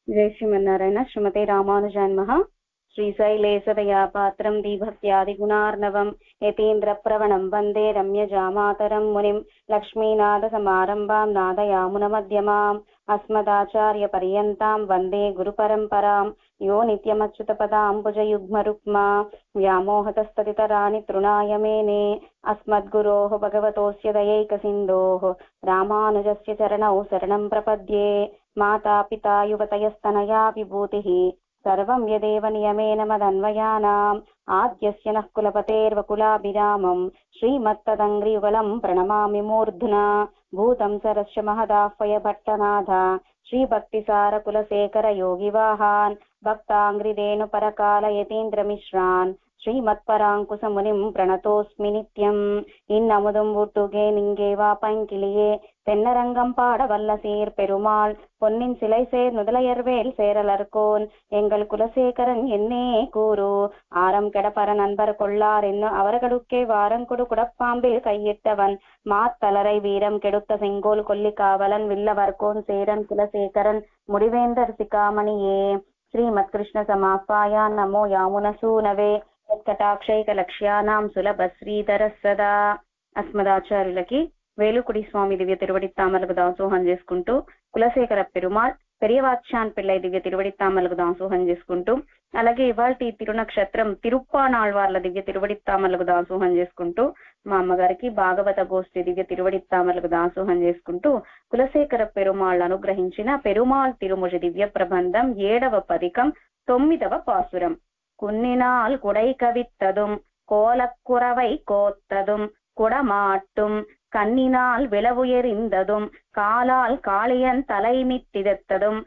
जय श्रीमन्नारायण। श्रीमते रामानुजाय नमः। श्रीशैलेशदया पात्रं दीभक्त्यादिगुणार्णवं यतीन्द्रप्रवणं वन्दे रम्यजामातरं मुनिं लक्ष्मीनाथसमारम्भां नादयामुनमध्यमाम् अस्मदाचार्यपर्यन्तां वन्दे गुरुपरम्परां यो नित्यमच्युतपदाम्बुजयुग्मरुक्मा व्यामोहतस्तदितराणि तृणाय मेने अस्मद्गुरोः भगवतोऽस्य दयैकसिन्धोः रामानुजस्य चरणौ शरणं प्रपद्ये। माता पिता युवतयस्तनया विभूतिः सर्वं यदेव नियमेन मदन्वयानाम् आद्यस्य नः कुलपतेर्वकुलाभिरामं श्रीमत्तदङ्घ्रियुगलं प्रणमामि मूर्ध्ना। भूतं सरस्य महदाह्वय भट्टनाथ श्रीभक्तिसारकुलशेखर योगिवाहान् भक्ताङ्घ्रिरेणुपरकाल यतीन्द्रमिश्रान् श्रीमत्पराङ्कुशमुनिं प्रणतोऽस्मि नित्यम्। இன்னமுதும் ஊட்டுகே நிங்கே வா பைங்கிளியே தென்னரங்கம் பாட வல்ல சீர் பெருமாள் பொன்னின் சிலை சேர் முதலையர்வேல் சேரலர்கோன் எங்கள் குலசேகரன் என்னே கூறு ஆரம் கெடப்பர நண்பர் கொள்ளார் என்ன அவர்களுக்கே வாரம் கொடு குடப்பாம்பில் கையிட்டவன் மாத்தலரை வீரம் கெடுத்த செங்கோல் கொல்லி காவலன் வில்லவர்கோன் சேரன் குலசேகரன் முடிவேந்தர் சிகாமணியே ஸ்ரீமத் கிருஷ்ண சமாப்பாயா நமோ யாமுனசூனவே కటాక్షైక లక్ష్యానాం సులభ శ్రీధర సదా. అస్మదాచార్యులకి వేలుకుడి స్వామి దివ్య తిరువడిత్తామలకు దాసోహం చేసుకుంటూ, కులశేఖర పెరుమాళ్ పెరియవాచ్యాన్ పిల్లై దివ్య తిరువడిత్తామలకు దాసోహం చేసుకుంటూ, అలాగే ఇవాళ తిరునక్షత్రం తిరుప్పానాళ్వార్ల దివ్య తిరువడిత్తామలకు దాసోహం చేసుకుంటూ, మా అమ్మగారికి భాగవత గోష్ఠి దివ్య తిరువడిత్తామలకు దాసోహం చేసుకుంటూ, కులశేఖర పెరుమాళ్ అనుగ్రహించిన పెరుమాళ్ తిరుముజి దివ్య ప్రబంధం 7వ పదికం 9వ పాసురం. குன்னினால் குடை கவித்ததும் கோலக்குறவை கோத்ததும் குடமாட்டும் கண்ணினால் விளவுயரிந்ததும் காலால் காளியன் தலை மிதித்ததும்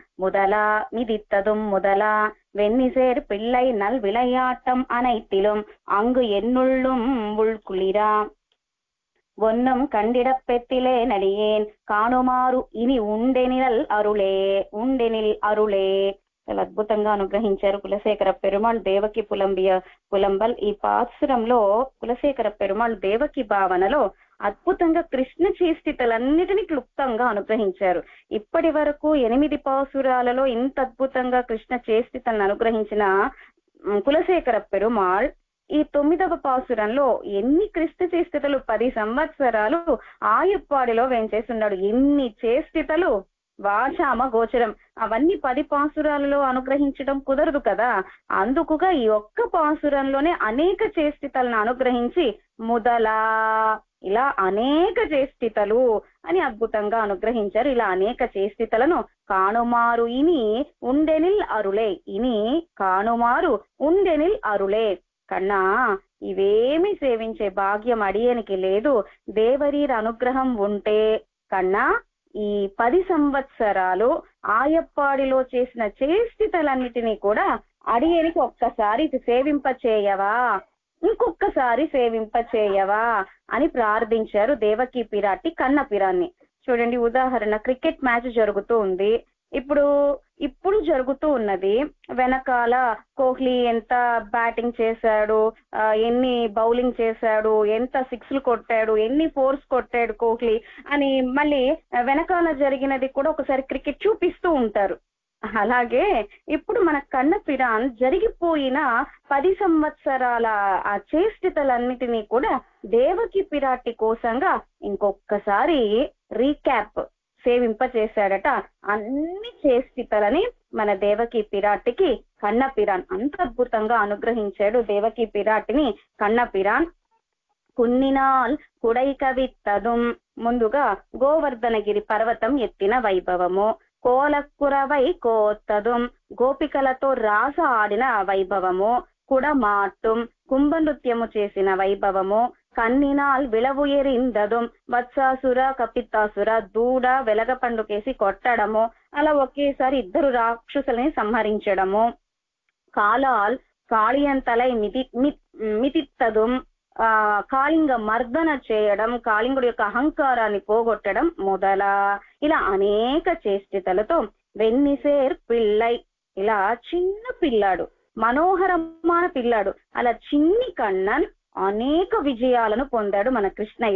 முதலா வெண்ணிசேர் பிள்ளை நல் விளையாட்டம் அனைத்திலும் அங்கு என்னுள்ளும் உள்குளிரா ஒன்னும் கண்டிடப்பெத்திலே நடியேன் காணுமாறு இனி உண்டெனில் அருளே. చాలా అద్భుతంగా అనుగ్రహించారు కులశేఖర పెరుమాళ్ దేవకి పులంబల్. ఈ పాసురంలో కులశేఖర పెరుమాళ్ దేవకి భావనలో అద్భుతంగా కృష్ణ చేష్టితలన్నిటినీ క్లుప్తంగా అనుగ్రహించారు. ఇప్పటి వరకు 8 పాసురాలలో ఇంత అద్భుతంగా కృష్ణ చేష్టితలను అనుగ్రహించిన కులశేఖర పెరుమాళ్ ఈ 9వ పాసురంలో ఎన్ని కృష్ణ చేష్టితలు 10 సంవత్సరాలు ఆయప్పాడిలో వేంచేస్తున్నాడు. ఎన్ని చేష్టితలు వాచామ గోచరం, అవన్నీ 10 పాసురాలలో అనుగ్రహించడం కుదరదు కదా. అందుకుగా ఈ ఒక్క పాసురంలోనే అనేక చేష్టితలను అనుగ్రహించి ముదలా ఇలా అనేక చేష్టితలు అని అద్భుతంగా అనుగ్రహించారు. ఇలా అనేక చేష్టితలను కాణుమారు ఇని కాణుమారు ఉండెనిల్ అరులే. కన్నా ఇవేమి సేవించే భాగ్యం అడియనికి లేదు. దేవరీర అనుగ్రహం ఉంటే కన్నా ఈ 10 సంవత్సరాలు ఆయప్పాడిలో చేసిన చేష్టితలన్నిటినీ కూడా అడియనికి ఒక్కసారి సేవింపచేయవా, ఇంకొక్కసారి సేవింపచేయవా అని ప్రార్థించారు దేవకి పిరాటి కన్న పిరాన్ని. చూడండి, ఉదాహరణ క్రికెట్ మ్యాచ్ జరుగుతూ ఉంది. ఇప్పుడు జరుగుతూ ఉన్నది. వెనకాల కోహ్లీ ఎంత బ్యాటింగ్ చేశాడు, ఎన్ని బౌలింగ్ చేశాడు, ఎంత 6లు కొట్టాడు, ఎన్ని 4స్ కొట్టాడు కోహ్లీ అని మళ్ళీ వెనకాల జరిగినది కూడా ఒకసారి క్రికెట్ చూపిస్తూ ఉంటారు. అలాగే ఇప్పుడు మన కన్న పిరాన్ జరిగిపోయిన 10 సంవత్సరాల ఆ చేష్టితలన్నిటినీ కూడా దేవకి పిరాటి కోసంగా ఇంకొకసారి రీక్యాప్ సేవింపచేశాడట. అన్ని చేష్టితలని మన దేవకి పిరాటికి కన్న పిరాన్ అంత అద్భుతంగా అనుగ్రహించాడు. దేవకి పిరాటిని కన్న పిరాన్ కున్నినాల్ కుడై కవిత్తదుం, ముందుగా గోవర్ధనగిరి పర్వతం ఎత్తిన వైభవము, కోలక్కురవై కోత్తదుం గోపికలతో రాస ఆడిన వైభవము, కుడమాట్టుం కుంభనృత్యము చేసిన వైభవము, కన్నినాల్ విళవుయరిందదుం వత్సాసుర కపితాసుర దూడ వెలగపండుకేసి కొట్టడము, అలా ఒకేసారి 2 రాక్షసులని సంహరించడము, కాలాల్ కాళియంతలై మితిత్తదుం కాళింగ మర్దన చేయడం, కాళింగుడి యొక్క అహంకారాన్ని పోగొట్టడం ఇలా అనేక చేష్టితలతో వెన్నిసేర్ పిల్లై ఇలా చిన్న పిల్లాడు, మనోహరమైన పిల్లాడు, అలా చిన్ని కన్నన్ అనేక విజయాలను పొందాడు మన కృష్ణయ్య.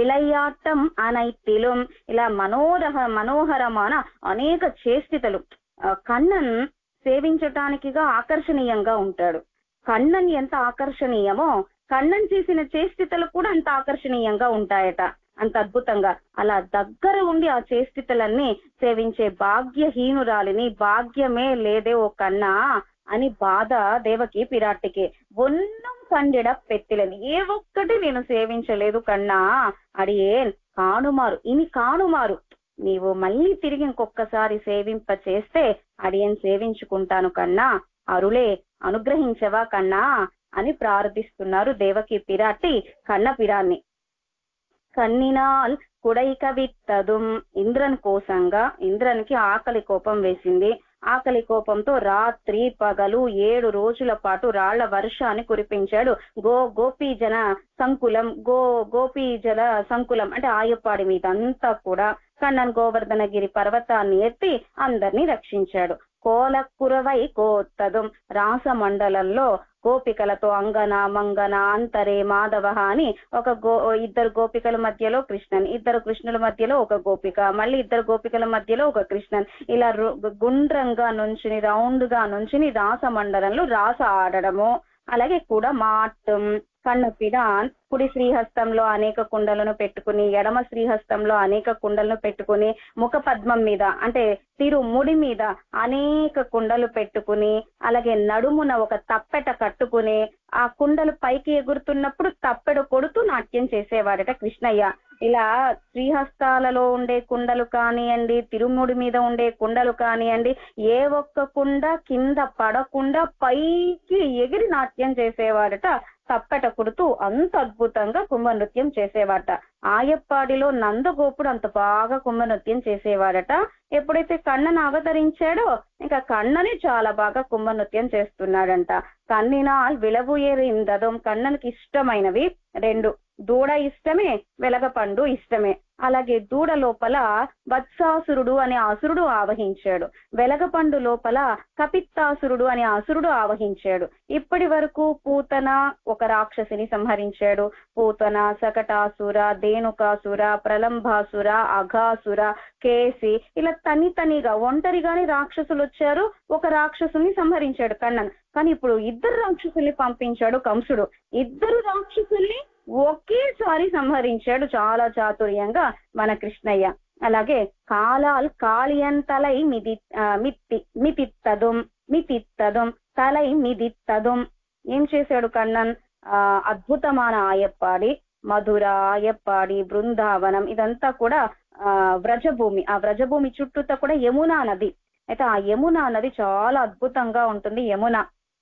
విలయాటం అనైతిలం ఇలా మనోహరమైన అనేక చేష్టితలు కన్నన్ సేవించటానికిగా ఆకర్షణీయంగా ఉంటాడు. కన్నన్ ఎంత ఆకర్షణీయమో కన్నన్ చేసిన చేష్టితలు కూడా అంత ఆకర్షణీయంగా ఉంటాయట, అంత అద్భుతంగా. అలా దగ్గర ఉండి ఆ చేష్టితలన్నీ సేవించే భాగ్యహీనురాలిని, భాగ్యమే లేదే ఓ కన్నా అని బాధ దేవకి పిరాట్టికి. ఒన్నం కండిడ పెట్టిలని, ఏ ఒక్కటి నేను సేవించలేదు కన్నా, అడియేన్ కానుమారు ఇని కానుమారు, నీవు మళ్ళీ తిరిగి ఇంకొకసారి సేవింప చేస్తే అడియన్ సేవించుకుంటాను కన్నా, అరులే అనుగ్రహించవా కన్నా అని ప్రార్థిస్తున్నారు దేవకి పిరాట్టి కన్న పిరాన్ని. కన్నినాల్ కుడైక విత్తదుం, ఇంద్రన్ కోసంగా ఇంద్రన్కి ఆకలి కోపం వేసింది. ఆకలి కోపంతో రాత్రి పగలు 7 రోజుల పాటు రాళ్ల వర్షాన్ని కురిపించాడు. గోపీజన సంకులం, గోపీజల సంకులం అంటే ఆయప్పాడి మీద అంతా కూడా కన్నన్ గోవర్ధనగిరి పర్వతాన్ని ఎత్తి అందరినీ రక్షించాడు. కోలకురవై కోత్తదుం, రాసమండలంలో గోపికలతో అంగన మంగన అంతరే మాధవ అని ఇద్దరు గోపికల మధ్యలో కృష్ణన్, ఇద్దరు కృష్ణుల మధ్యలో ఒక గోపిక, మళ్ళీ ఇద్దరు గోపికల మధ్యలో ఒక కృష్ణన్, ఇలా గుండ్రంగా నుంచుని రౌండ్ గా నుంచుని రాసమండలంలో రాస ఆడడము. అలాగే కూడా మాట్టం కన్నపిరాన్ కుడి శ్రీహస్తంలో అనేక కుండలను పెట్టుకుని, ఎడమ శ్రీహస్తంలో అనేక కుండలను పెట్టుకుని, ముఖ పద్మం మీద అంటే తిరుముడి మీద అనేక కుండలు పెట్టుకుని, అలాగే నడుమున ఒక తప్పెట కట్టుకుని ఆ కుండలు పైకి ఎగురుతున్నప్పుడు తప్పెడ కొడుతూ నాట్యం చేసేవాడట కృష్ణయ్య. ఇలా శ్రీహస్తాలలో ఉండే కుండలు కానివ్వండి, తిరుముడి మీద ఉండే కుండలు కానివ్వండి, ఏ ఒక్క కుండ కింద పడకుండా పైకి ఎగిరి నాట్యం చేసేవాడట తప్పెట కొడుతూ. అంత అద్భుతంగా కుంభనృత్యం చేసేవాడట. ఆయప్పాడిలో నందగోపుడు అంత బాగా కుంభనృత్యం చేసేవాడట. ఎప్పుడైతే కన్నను అవతరించాడో ఇంకా కన్నని చాలా బాగా కుంభనృత్యం చేస్తున్నాడంట. కన్నినాల్ విలవు ఏరిందదం, కన్ననికి ఇష్టమైనవి 2, దూడ ఇష్టమే, వెలగపండు ఇష్టమే. అలాగే దూడ లోపల వత్సాసురుడు అనే అసురుడు ఆవహించాడు, వెలగపండు లోపల కపిత్తాసురుడు అనే అసురుడు ఆవహించాడు. ఇప్పటి వరకు పూతన ఒక రాక్షసిని సంహరించాడు. పూతన, సకటాసుర, ధేనుకాసుర, ప్రలంభాసుర, అఘాసుర, కేసి, ఇలా తనిగా ఒంటరిగానే రాక్షసులు వచ్చారు. ఒక రాక్షసుని సంహరించాడు కన్నన్. కానీ ఇప్పుడు 2 రాక్షసుల్ని పంపించాడు కంసుడు. 2 రాక్షసుల్ని ఒకేసారి సంహరించాడు చాలా చాతుర్యంగా మన కృష్ణయ్య. అలాగే కాలాల్ కాళియంతలై మితిత్తదుం తలై మిదిత్తదుం. ఏం చేశాడు కన్నన్? అద్భుతమైన ఆయప్పాడి, మధుర, ఆయప్పాడి, బృందావనం ఇదంతా కూడా వ్రజభూమి. ఆ వ్రజభూమి చుట్టూతా కూడా యమునా నది. అయితే ఆ యమునా నది చాలా అద్భుతంగా ఉంటుంది. యమున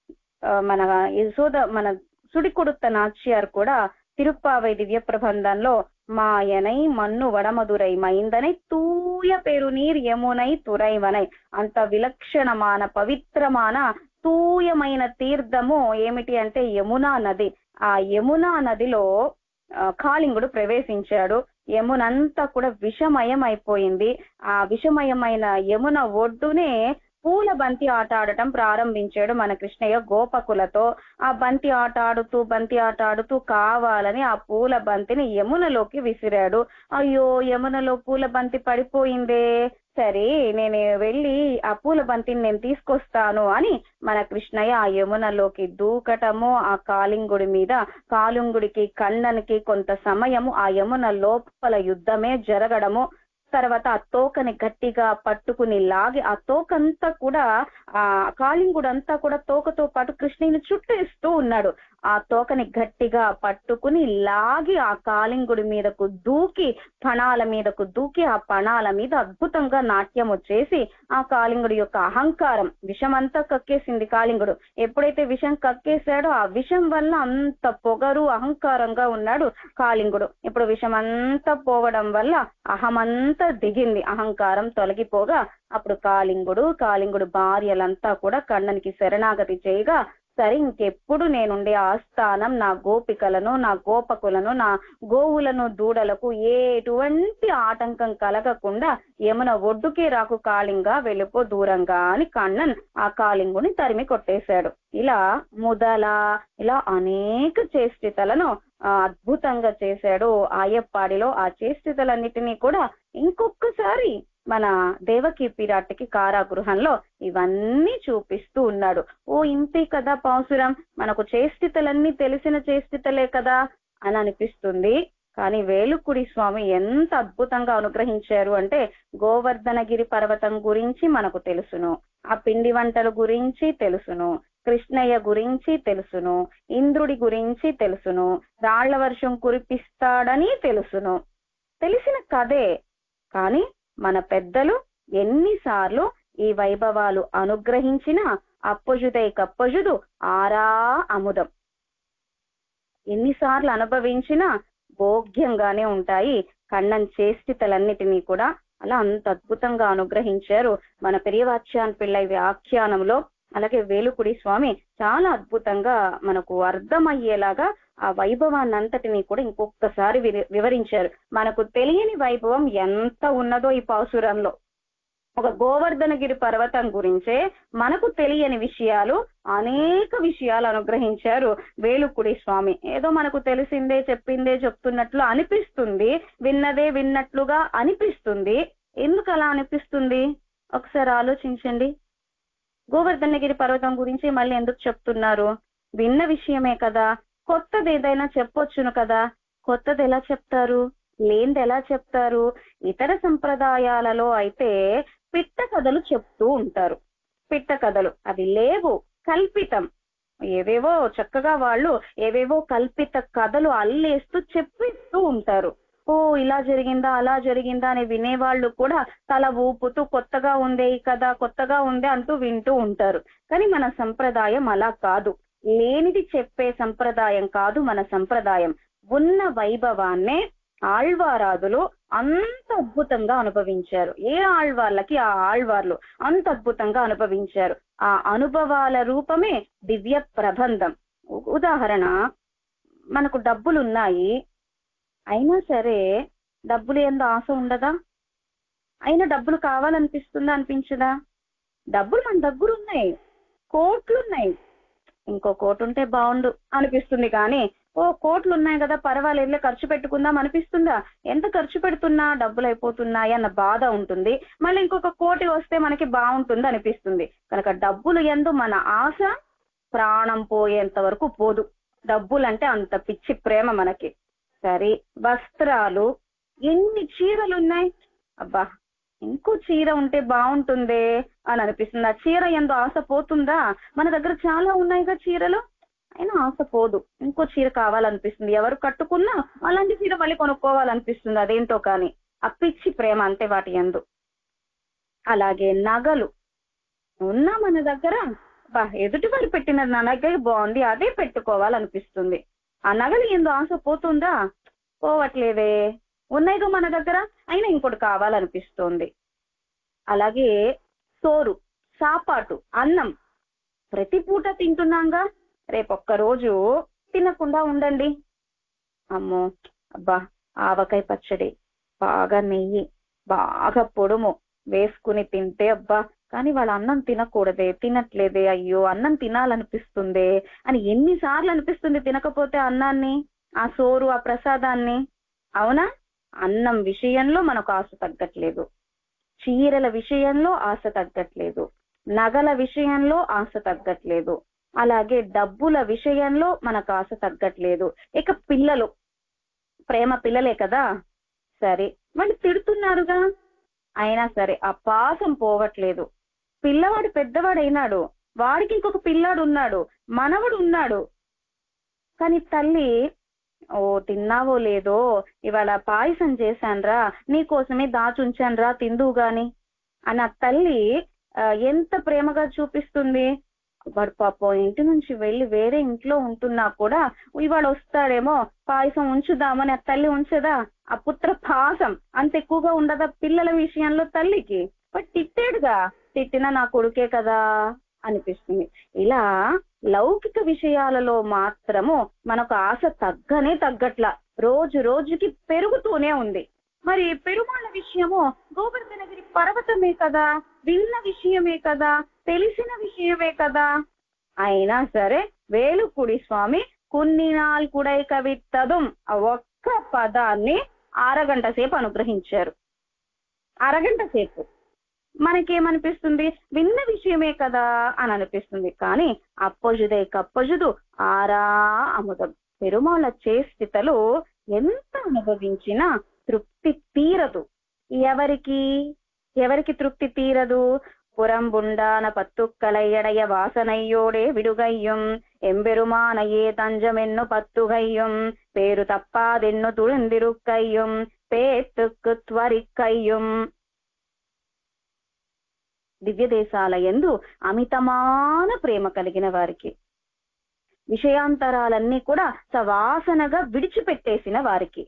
మన సుడికొడుத்த నాచ్యార్ కూడా తిరుప్పావై దివ్య ప్రబంధంలో మాయనై మన్ను వడమధురై మైందనై తూయ పెరునీర్ యమునై తురైవనై, అంత విలక్షణమైన పవిత్రమైన తూయమైన తీర్థము ఏమిటి అంటే యమునా నది. ఆ యమునా నదిలో కాళింగుడు ప్రవేశించాడు. యమునంతా కూడా విషమయం అయిపోయింది. ఆ విషమయమైన యమున ఒడ్డునే పూల బంతి ఆట ఆడటం ప్రారంభించాడు మన కృష్ణయ్య గోపకులతో. ఆ బంతి ఆట ఆడుతూ కావాలని ఆ పూల బంతిని యమునలోకి విసిరాడు. అయ్యో, యమునలో పూల బంతి పడిపోయిందే, సరే నేను వెళ్ళి ఆ పూల బంతిని నేను తీసుకొస్తాను అని మన కృష్ణయ్య ఆ యమునలోకి దూకటము, ఆ కాళింగుడి మీద, కాళింగుడికి కన్ననికి కొంత సమయము ఆ యమున లోపల యుద్ధమే జరగడము. తర్వాత ఆ తోకని గట్టిగా పట్టుకుని లాగి ఆ తోకంతా కూడా ఆ కాళింగుడంతా కూడా తోకతో పాటు కృష్ణుని చుట్టేస్తూ ఉన్నాడు. ఆ తోకని గట్టిగా పట్టుకుని లాగి ఆ కాళింగుడి మీదకు దూకి పణాల మీదకు దూకి ఆ పణాల మీద అద్భుతంగా నాట్యం వచ్చేసి ఆ కాళింగుడి యొక్క అహంకారం, విషమంతా కక్కేసింది కాళింగుడు. ఎప్పుడైతే విషం కక్కేశాడో ఆ విషం వల్ల అంత పొగరు అహంకారంగా ఉన్నాడు కాళింగుడు. ఇప్పుడు విషమంతా పోవడం వల్ల అహమంతా దిగింది, అహంకారం తొలగిపోగా అప్పుడు కాళింగుడు భార్యలంతా కూడా కన్ననికి శరణాగతి చేయగా, సరే ఇంకెప్పుడు నేనుండే ఆస్థానం నా గోపికలను, నా గోపకులను, నా గోవులను, దూడలకు ఎటువంటి ఆటంకం కలగకుండా యమున ఒడ్డుకే రాకు కాళింగా, వెళ్ళిపో దూరంగా అని కన్నన్ ఆ కాళింగుని తరిమి కొట్టేశాడు. ఇలా ఇలా అనేక చేష్టితలను అద్భుతంగా చేశాడు ఆయప్పాడిలో. ఆ చేష్టితలన్నిటినీ కూడా ఇంకొకసారి మన దేవకి పిరాట్టికి కారాగృహంలో ఇవన్నీ చూపిస్తూ ఉన్నాడు. ఓ ఇంతే కదా పాసురం, మనకు చేష్టితలన్నీ తెలిసిన చేష్టితలే కదా అని అనిపిస్తుంది. కానీ వేలుకుడి స్వామి ఎంత అద్భుతంగా అనుగ్రహించారు అంటే, గోవర్ధనగిరి పర్వతం గురించి మనకు తెలుసును, ఆ పిండి వంటల గురించి తెలుసును, కృష్ణయ్య గురించి తెలుసును, ఇంద్రుడి గురించి తెలుసును, రాళ్ల వర్షం కురిపిస్తాడని తెలుసును. తెలిసిన కథే, కానీ మన పెద్దలు ఎన్నిసార్లు ఈ వైభవాలు అనుగ్రహించిన అప్పజుదై కప్పజుదు ఆరా అముదం, ఎన్నిసార్లు అనుభవించినా భోగ్యంగానే ఉంటాయి. కண்ணన్ చేష్టితలన్నిటినీ కూడా అలా అంత అద్భుతంగా అనుగ్రహించారు మన పెరియవాచ్యాన్ పిళ్ళై వ్యాఖ్యానంలో. అలాగే వేలుకుడి స్వామి చాలా అద్భుతంగా మనకు అర్థమయ్యేలాగా ఆ వైభవాన్ని అంతటినీ కూడా ఇంకొకసారి వివరించారు. మనకు తెలియని వైభవం ఎంత ఉన్నదో ఈ పాసురంలో. ఒక గోవర్ధనగిరి పర్వతం గురించే మనకు తెలియని విషయాలు, అనేక విషయాలు అనుగ్రహించారు వేలుకుడి స్వామి. ఏదో మనకు తెలిసిందే చెప్పిందే చెప్తున్నట్లు అనిపిస్తుంది, విన్నదే విన్నట్లుగా అనిపిస్తుంది. ఎందుకు అలా అనిపిస్తుంది ఒకసారి ఆలోచించండి. గోవర్ధనగిరి పర్వతం గురించి మళ్ళీ ఎందుకు చెప్తున్నారు? విన్న విషయమే కదా, కొత్తది ఏదైనా చెప్పొచ్చును కదా. కొత్తది ఎలా చెప్తారు, లేనిది ఎలా చెప్తారు? ఇతర సంప్రదాయాలలో అయితే పిట్ట కథలు చెప్తూ ఉంటారు. పిట్ట కథలు అవి లేవు, కల్పితం. ఏవేవో చక్కగా వాళ్ళు ఏవేవో కల్పిత కథలు అల్లేస్తూ చెప్పిస్తూ ఉంటారు. ఓ ఇలా జరిగిందా అలా జరిగిందా అని వినేవాళ్ళు కూడా తల ఊపుతూ కొత్తగా ఉందే ఈ కథ, కొత్తగా ఉందే అంటూ వింటూ ఉంటారు. కానీ మన సంప్రదాయం అలా కాదు. లేనిది చెప్పే సంప్రదాయం కాదు మన సంప్రదాయం. ఉన్న వైభవాన్నే ఆళ్వారాదులు అంత అద్భుతంగా అనుభవించారు. ఏ ఆళ్వార్లకి ఆ ఆళ్వార్లు అంత అద్భుతంగా అనుభవించారు. ఆ అనుభవాల రూపమే దివ్య ప్రబంధం. ఉదాహరణ, మనకు డబ్బులున్నాయి, అయినా సరే డబ్బులు ఎందు ఆశ ఉండదా? అయినా డబ్బులు కావాలనిపిస్తుందా, అనిపించదా? డబ్బులు మన దగ్గర ఉన్నాయి, కోట్లున్నాయి, ఇంకో కోటి ఉంటే బాగుండు అనిపిస్తుంది. కానీ ఓ కోట్లు ఉన్నాయి కదా పర్వాలేదులే ఖర్చు పెట్టుకుందాం అనిపిస్తుందా? ఎంత ఖర్చు పెడుతున్నా డబ్బులు అయిపోతున్నాయి అన్న బాధ ఉంటుంది. మళ్ళీ ఇంకొక కోటి వస్తే మనకి బాగుంటుంది అనిపిస్తుంది. కనుక డబ్బులు యందు మన ఆశ ప్రాణం పోయేంత వరకు పోదు. డబ్బులంటే అంత పిచ్చి ప్రేమ మనకి. సరే, వస్త్రాలు, ఎన్ని చీరలు ఉన్నాయి, అబ్బా ఇంకో చీర ఉంటే బాగుంటుందే అని అనిపిస్తుంది. ఆ చీర యందు ఆశ పోతుందా? మన దగ్గర చాలా ఉన్నాయిగా చీరలు, అయినా ఆశ పోదు. ఇంకో చీర కావాలనిపిస్తుంది. ఎవరు కట్టుకున్నా అలాంటి చీర మళ్ళీ కొనుక్కోవాలనిపిస్తుంది. అదేంటో కానీ ఆ పిచ్చి ప్రేమ అంతే వాటి యందు. అలాగే నగలు ఉన్నా మన దగ్గర, బా ఎదుటి వారు పెట్టిన నగ బాగుంది అదే పెట్టుకోవాలనిపిస్తుంది. ఆ నగలు యందు ఆశ పోతుందా? పోవట్లేదే. ఉన్నాయిగా మన దగ్గర, అయినా ఇంకోటి కావాలనిపిస్తుంది. అలాగే సోరు, సాపాటు, అన్నం ప్రతి పూట తింటున్నాంగా, రేపొక్క రోజు తినకుండా ఉండండి. అమ్మో అబ్బా ఆవకాయ పచ్చడి, బాగా నెయ్యి, బాగా పొడుము వేసుకుని తింటే అబ్బా, కానీ వాళ్ళు అన్నం తినకూడదే, తినట్లేదే, అయ్యో అన్నం తినాలనిపిస్తుందే అని ఎన్నిసార్లు అనిపిస్తుంది తినకపోతే అన్నాన్ని, ఆ సోరు, ఆ ప్రసాదాన్ని. అవునా? అన్నం విషయంలో మనకు ఆశ తగ్గట్లేదు, చీరల విషయంలో ఆశ తగ్గట్లేదు, నగల విషయంలో ఆశ తగ్గట్లేదు, అలాగే డబ్బుల విషయంలో మనకు ఆశ తగ్గట్లేదు. ఇక పిల్లలు, ప్రేమ పిల్లలే కదా, సరే వాళ్ళు తిడుతున్నారుగా, అయినా సరే ఆ పాసం పోవట్లేదు. పిల్లవాడు పెద్దవాడైనాడు, వాడికి ఇంకొక పిల్లాడు ఉన్నాడు, మనవడు ఉన్నాడు. కానీ తల్లి, ఓ తిన్నావో లేదో, ఇవాళ పాయసం చేశాన్రా, నీకోసమే దాచుంచాన్రా, తిందువు గాని అని ఆ తల్లి ఎంత ప్రేమగా చూపిస్తుంది. వాడు పాపం ఇంటి నుంచి వెళ్ళి వేరే ఇంట్లో ఉంటున్నా కూడా ఇవాళ వస్తాడేమో పాయసం ఉంచుదామని ఆ తల్లి ఉంచదా? ఆ పుత్ర పాసం అంత ఎక్కువగా ఉండదా పిల్లల విషయంలో తల్లికి? బట్ తిట్టాడుగా, తిట్టినా నా కొడుకే కదా అనిపిస్తుంది. ఇలా లౌకిక విషయాలలో మాత్రము మనకు ఆశ తగ్గట్లా, రోజు రోజుకి పెరుగుతూనే ఉంది. మరి పెరుమాళ విషయము గోవర్ధనగిరి పర్వతమే కదా, విన్న విషయమే కదా, తెలిసిన విషయమే కదా. అయినా సరే వేలుకుడి స్వామి కున్నినాల్ కుడై కవిత్తదుం ఆ ఒక్క పదాన్ని 6 గంటల సేపు అనుగ్రహించారు. అరగంట సేపు మనకేమనిపిస్తుంది, విన్న విషయమే కదా అని అనిపిస్తుంది. కానీ అప్పొజుదే కప్పొజుదు ఆరా అముదం. పెరుమాళ చేష్టితలు ఎంత అనుభవించినా తృప్తి తీరదు. ఎవరికి తృప్తి తీరదు? புறம்புண்டான பத்துக்களையடைய வாசனையோடே விடுகையும் எம்பெருமானையே தஞ்சமென்னு பத்துகையும் பேரு தப்பாதென்னு துழுந்திருக்கையும் పేత్తుకు త్వరిక్కయ్యం. దివ్య దేశాల యందు అమితమాన ప్రేమ కలిగిన వారికి, విషయాంతరాలన్నీ కూడా సవాసనగా విడిచిపెట్టేసిన వారికి,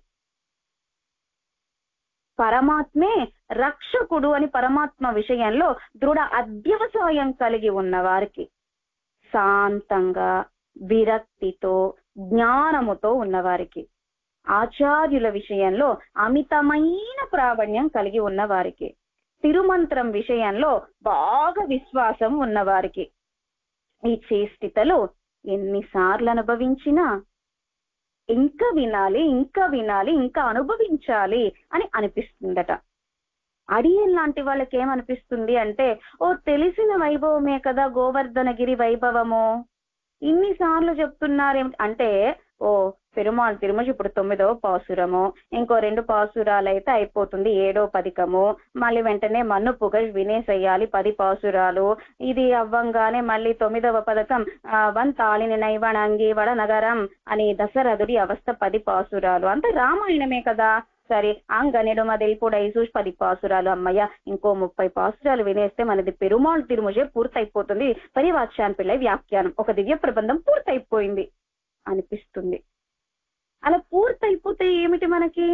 పరమాత్మే రక్షకుడు అని పరమాత్మ విషయంలో దృఢ అధ్యవసాయం కలిగి ఉన్న వారికి, శాంతంగా విరక్తితో జ్ఞానముతో ఉన్నవారికి, ఆచార్యుల విషయంలో అమితమైన ప్రావణ్యం కలిగి ఉన్న వారికి, తిరుమంత్రం విషయంలో బాగా విశ్వాసం ఉన్నవారికి ఈ చేష్టితలు ఎన్నిసార్లు అనుభవించినా ఇంకా వినాలి, ఇంకా వినాలి, ఇంకా అనుభవించాలి అని అనిపిస్తుందట. అడియన్ లాంటి వాళ్ళకి ఏమనిపిస్తుంది అంటే, ఓ తెలిసిన వైభవమే కదా గోవర్ధనగిరి వైభవము, ఇన్నిసార్లు చెప్తున్నారేం అంటే, ఓ పెరుమాళ్ తిరుమల ఇప్పుడు 9వ పాసురము, ఇంకో 2 పాసురాలు అయితే అయిపోతుంది 7వ పదికము, మళ్ళీ వెంటనే మన్ను పుగ వినేసేయాలి 10 పాసురాలు, ఇది అవ్వంగానే మళ్ళీ 9వ పథకం వంతాళిని నైవణంగి వడ నగరం అని దశరథుడి అవస్థ 10 పాసురాలు, అంత రామాయణమే కదా. సరే అంగనిడుమ దిల్పుడైసు 10 పాసురాలు, అమ్మయ్య ఇంకో 30 పాసురాలు వినేస్తే మనది పెరుమాళ్ తిరుముజే పూర్తయిపోతుంది, పరివాచ్యాన్ పిళ్ళై వ్యాఖ్యానం, ఒక దివ్య ప్రబంధం పూర్తయిపోయింది అనిపిస్తుంది. అలా పూర్తయిపోతే ఏమిటి, మనకి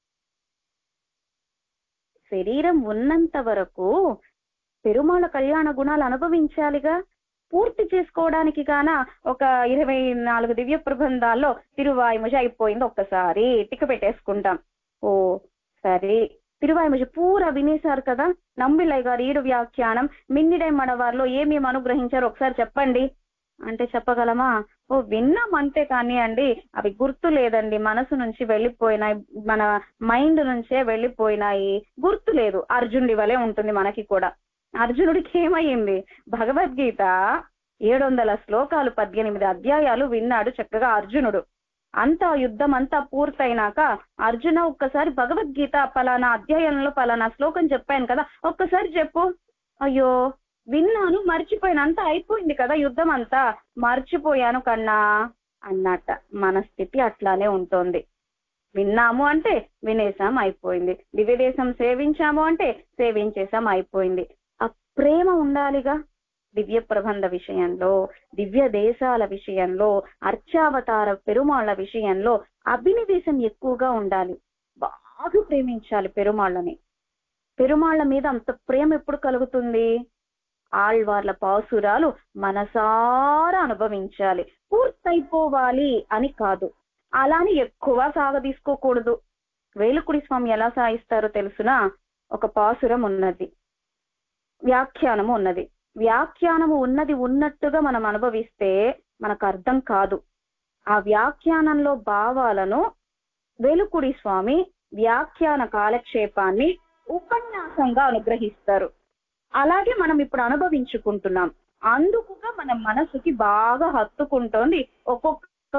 శరీరం ఉన్నంత వరకు పెరుమాళ కళ్యాణ గుణాలు అనుభవించాలిగా. పూర్తి చేసుకోవడానికి గాన ఒక 24 దివ్య ప్రబంధాల్లో తిరువాయిముజ అయిపోయింది, ఒక్కసారి టిక్క పెట్టేసుకుంటాం. ఓ సరే తిరువాయిముజ పూరా వినేశారు కదా, నంబిళ్ళయ్య గారు 7 వ్యాఖ్యానం మిన్నిడై మడవారిలో ఏమేమి అనుగ్రహించారు ఒకసారి చెప్పండి అంటే చెప్పగలమా? ఓ విన్నాం అంతే, కానీ అండి అవి గుర్తు లేదండి, మనసు నుంచి వెళ్ళిపోయినాయి, మన మైండ్ నుంచే వెళ్ళిపోయినాయి, గుర్తు లేదు. అర్జునుడి వలె ఉంటుంది మనకి కూడా. అర్జునుడికి ఏమయ్యింది? భగవద్గీత 700 శ్లోకాలు 18 అధ్యాయాలు విన్నాడు చక్కగా అర్జునుడు. అంతా యుద్ధం అంతా పూర్తయినాక అర్జున ఒక్కసారి భగవద్గీత పలానా అధ్యాయంలో పలానా శ్లోకం చెప్పాను కదా ఒక్కసారి చెప్పు. అయ్యో విన్నాను మర్చిపోయాను, అంతా అయిపోయింది కదా యుద్ధం అంతా, మర్చిపోయాను కన్నా అన్నట్ట. మన స్థితి అట్లానే ఉంటుంది. విన్నాము అంటే వినేసాం అయిపోయింది, దివ్యదేశం సేవించాము అంటే సేవించేసాం అయిపోయింది. ఆ ప్రేమ ఉండాలిగా. దివ్య ప్రబంధ విషయంలో, దివ్య దేశాల విషయంలో, అర్చావతార పెరుమాళ్ల విషయంలో అభినివేశం ఎక్కువగా ఉండాలి. బాగా ప్రేమించాలి పెరుమాళ్ళని. పెరుమాళ్ల మీద అంత ప్రేమ ఎప్పుడు కలుగుతుంది? ఆళ్వార్ల పాసురాలు మనసారా అనుభవించాలి, పూర్తయిపోవాలి అని కాదు. అలాని ఎక్కువ సాగదీసుకోకూడదు. వేలుకుడి స్వామి ఎలా సాగిస్తారో తెలుసునా? ఒక పాసురం ఉన్నది, వ్యాఖ్యానము ఉన్నది. వ్యాఖ్యానము ఉన్నది ఉన్నట్టుగా మనం అనుభవిస్తే మనకు అర్థం కాదు. ఆ వ్యాఖ్యానంలో భావాలను వేలుకుడి స్వామి వ్యాఖ్యాన కాలక్షేపాన్ని ఉపన్యాసంగా అనుగ్రహిస్తారు. అలాగే మనం ఇప్పుడు అనుభవించుకుంటున్నాం. అందుకుగా మన మనసుకి బాగా హత్తుకుంటోంది ఒక్కొక్క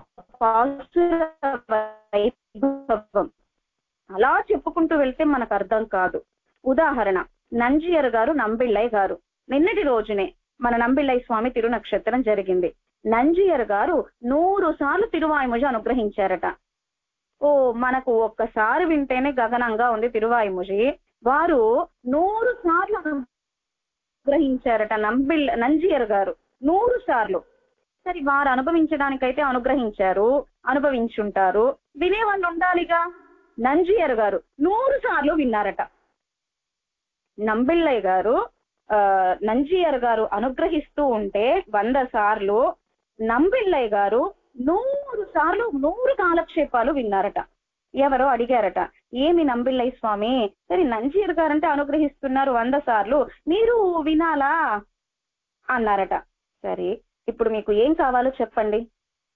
వైభవం. అలా చెప్పుకుంటూ వెళ్తే మనకు అర్థం కాదు. ఉదాహరణ, నంజియర్ గారు, నంబిళ్ళయ్య గారు. నిన్నటి రోజునే మన నంబిళ్ళయ్య స్వామి తిరునక్షత్రం జరిగింది. నంజియర్ గారు 100 సార్లు తిరువాయిముజ అనుగ్రహించారట. ఓ మనకు ఒక్కసారి వింటేనే గగనంగా ఉంది తిరువాయిముజి. వారు 100 సార్లు అనుగ్రహించారట నంజియర్ గారు, 100 సార్లు. సరే వారు అనుభవించడానికైతే అనుగ్రహించారు, అనుభవించుంటారు, వినేవాళ్ళు ఉండాలిగా. నంజియర్ గారు 100 సార్లు విన్నారట. నంబిళ్ళయ్య గారు నంజియర్ గారు అనుగ్రహిస్తూ ఉంటే 100 సార్లు, నంబిళ్ళయ్య గారు 100 సార్లు 100 కాలక్షేపాలు విన్నారట. ఎవరో అడిగారట, ఏమి నంబిళ్ళయ్య స్వామి, సరే నంజియర్ గారంటే అనుగ్రహిస్తున్నారు 100 సార్లు, మీరు వినాలా అన్నారట. సరే ఇప్పుడు మీకు ఏం కావాలో చెప్పండి.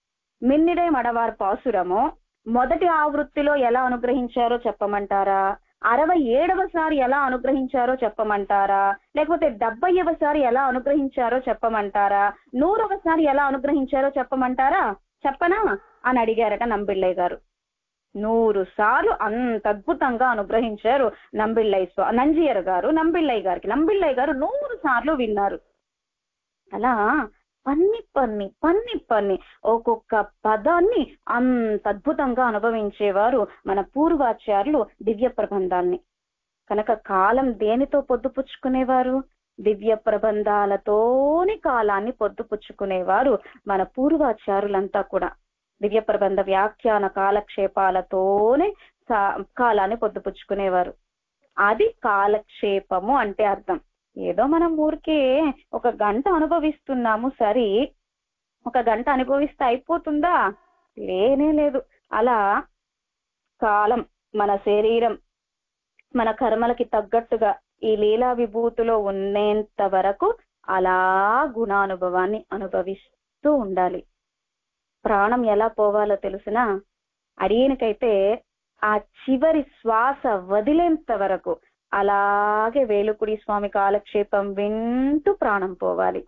మిన్నిడై మడవార్ పాసురము మొదటి ఆవృత్తిలో ఎలా అనుగ్రహించారో చెప్పమంటారా? 67వ సారి ఎలా అనుగ్రహించారో చెప్పమంటారా, లేకపోతే 70వ సారి ఎలా అనుగ్రహించారో చెప్పమంటారా, 100వ సారి ఎలా అనుగ్రహించారో చెప్పమంటారా, చెప్పనా అని అడిగారట నంబిళ్ళయ్య గారు. 100 సార్లు అంత అద్భుతంగా అనుగ్రహించారు నంజీయర్ గారు నంబిళ్ళయ్య గారికి. నంబిళ్ళయ్య గారు 100 సార్లు విన్నారు. అలా పన్ని పన్ని పన్ని పన్ని ఒక్కొక్క పదాన్ని అంత అద్భుతంగా అనుభవించేవారు మన పూర్వాచార్యులు దివ్య ప్రబంధాన్ని. కనుక కాలం దేనితో పొద్దుపుచ్చుకునేవారు? దివ్య ప్రబంధాలతోని కాలాన్ని పొద్దుపుచ్చుకునేవారు మన పూర్వాచారులంతా కూడా. దివ్య ప్రబంధ వ్యాఖ్యాన కాలక్షేపాలతోనే కాలాన్ని పొద్దుపుచ్చుకునేవారు. అది కాలక్షేపము అంటే అర్థం. ఏదో మనం ఊరికే 1 గంట అనుభవిస్తున్నాము, సరే 1 గంట అనుభవిస్తే అయిపోతుందా? లేనే లేదు. అలా కాలం, మన శరీరం, మన కర్మలకి తగ్గట్టుగా ఈ లీలా విభూతిలో ఉన్నంత వరకు అలా గుణానుభవాన్ని అనుభవిస్తూ ఉండాలి. ప్రాణం ఎలా పోవాలో తెలుసునా? అడియనికైతే ఆ చివరి శ్వాస వదిలేంత వరకు అలాగే వేలుకుడి స్వామి కాలక్షేపం వింటూ ప్రాణం పోవాలి.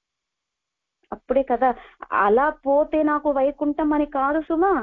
అప్పుడే కదా. అలా పోతే నాకు వైకుంఠం అని కాదు సుమా.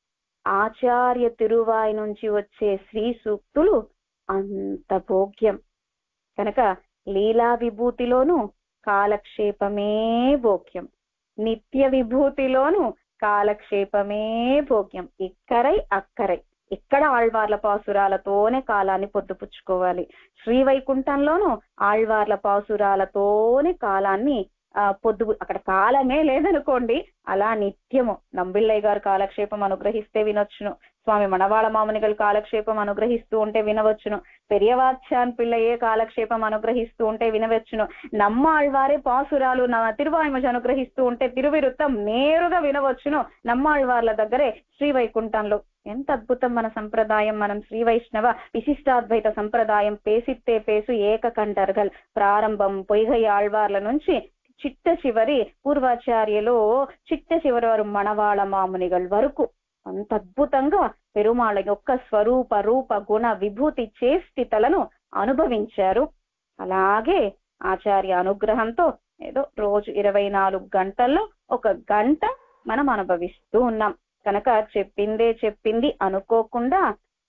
ఆచార్య తిరువాయి నుంచి వచ్చే శ్రీ సూక్తులు అంత భోగ్యం. కనుక లీలా విభూతిలోను కాలక్షేపమే భోగ్యం, నిత్య విభూతిలోను కాలక్షేపమే భోగ్యం. ఇక్కరై అక్కరై ఇక్కడ ఆళ్వార్ల పాసురాలతోనే కాలాన్ని పొద్దుపుచ్చుకోవాలి. శ్రీవైకుంఠంలోనూ ఆళ్వార్ల పాసురాలతోనే కాలాన్ని అక్కడ కాలమే లేదనుకోండి, అలా నిత్యము నంబిళ్ళయ్య గారు కాలక్షేపం అనుగ్రహిస్తే వినొచ్చును, స్వామి మణవాళ మామునిగలు కాలక్షేపం అనుగ్రహిస్తూ ఉంటే వినవచ్చును, పెరియవాచ్యాన్ పిల్లయే కాలక్షేపం అనుగ్రహిస్తూ ఉంటే వినవచ్చును, నమ్మ ఆళ్వారే పాసురాలు తిరువాయిమజి అనుగ్రహిస్తూ ఉంటే తిరువిరుత్తం నేరుగా వినవచ్చును నమ్మాళ్వార్ల దగ్గరే శ్రీవైకుంఠంలో. ఎంత అద్భుతం మన సంప్రదాయం. మనం శ్రీ వైష్ణవ విశిష్టాద్వైత సంప్రదాయం పేసిత్తే పేసు ఏకకంఠర్గల్. ప్రారంభం పొయ్గై ఆళ్వార్ల నుంచి చిట్ట చివరి పూర్వాచార్యులు చిట్ట చివరి వారు మణవాళ మామునిగల్ వరకు అంత అద్భుతంగా పెరుమాళ యొక్క స్వరూప రూప గుణ విభూతి చేష్టితలను అనుభవించారు. అలాగే ఆచార్య అనుగ్రహంతో ఏదో రోజు 24 గంటల్లో 1 గంట మనం అనుభవిస్తూ ఉన్నాం. కనుక చెప్పింది అనుకోకుండా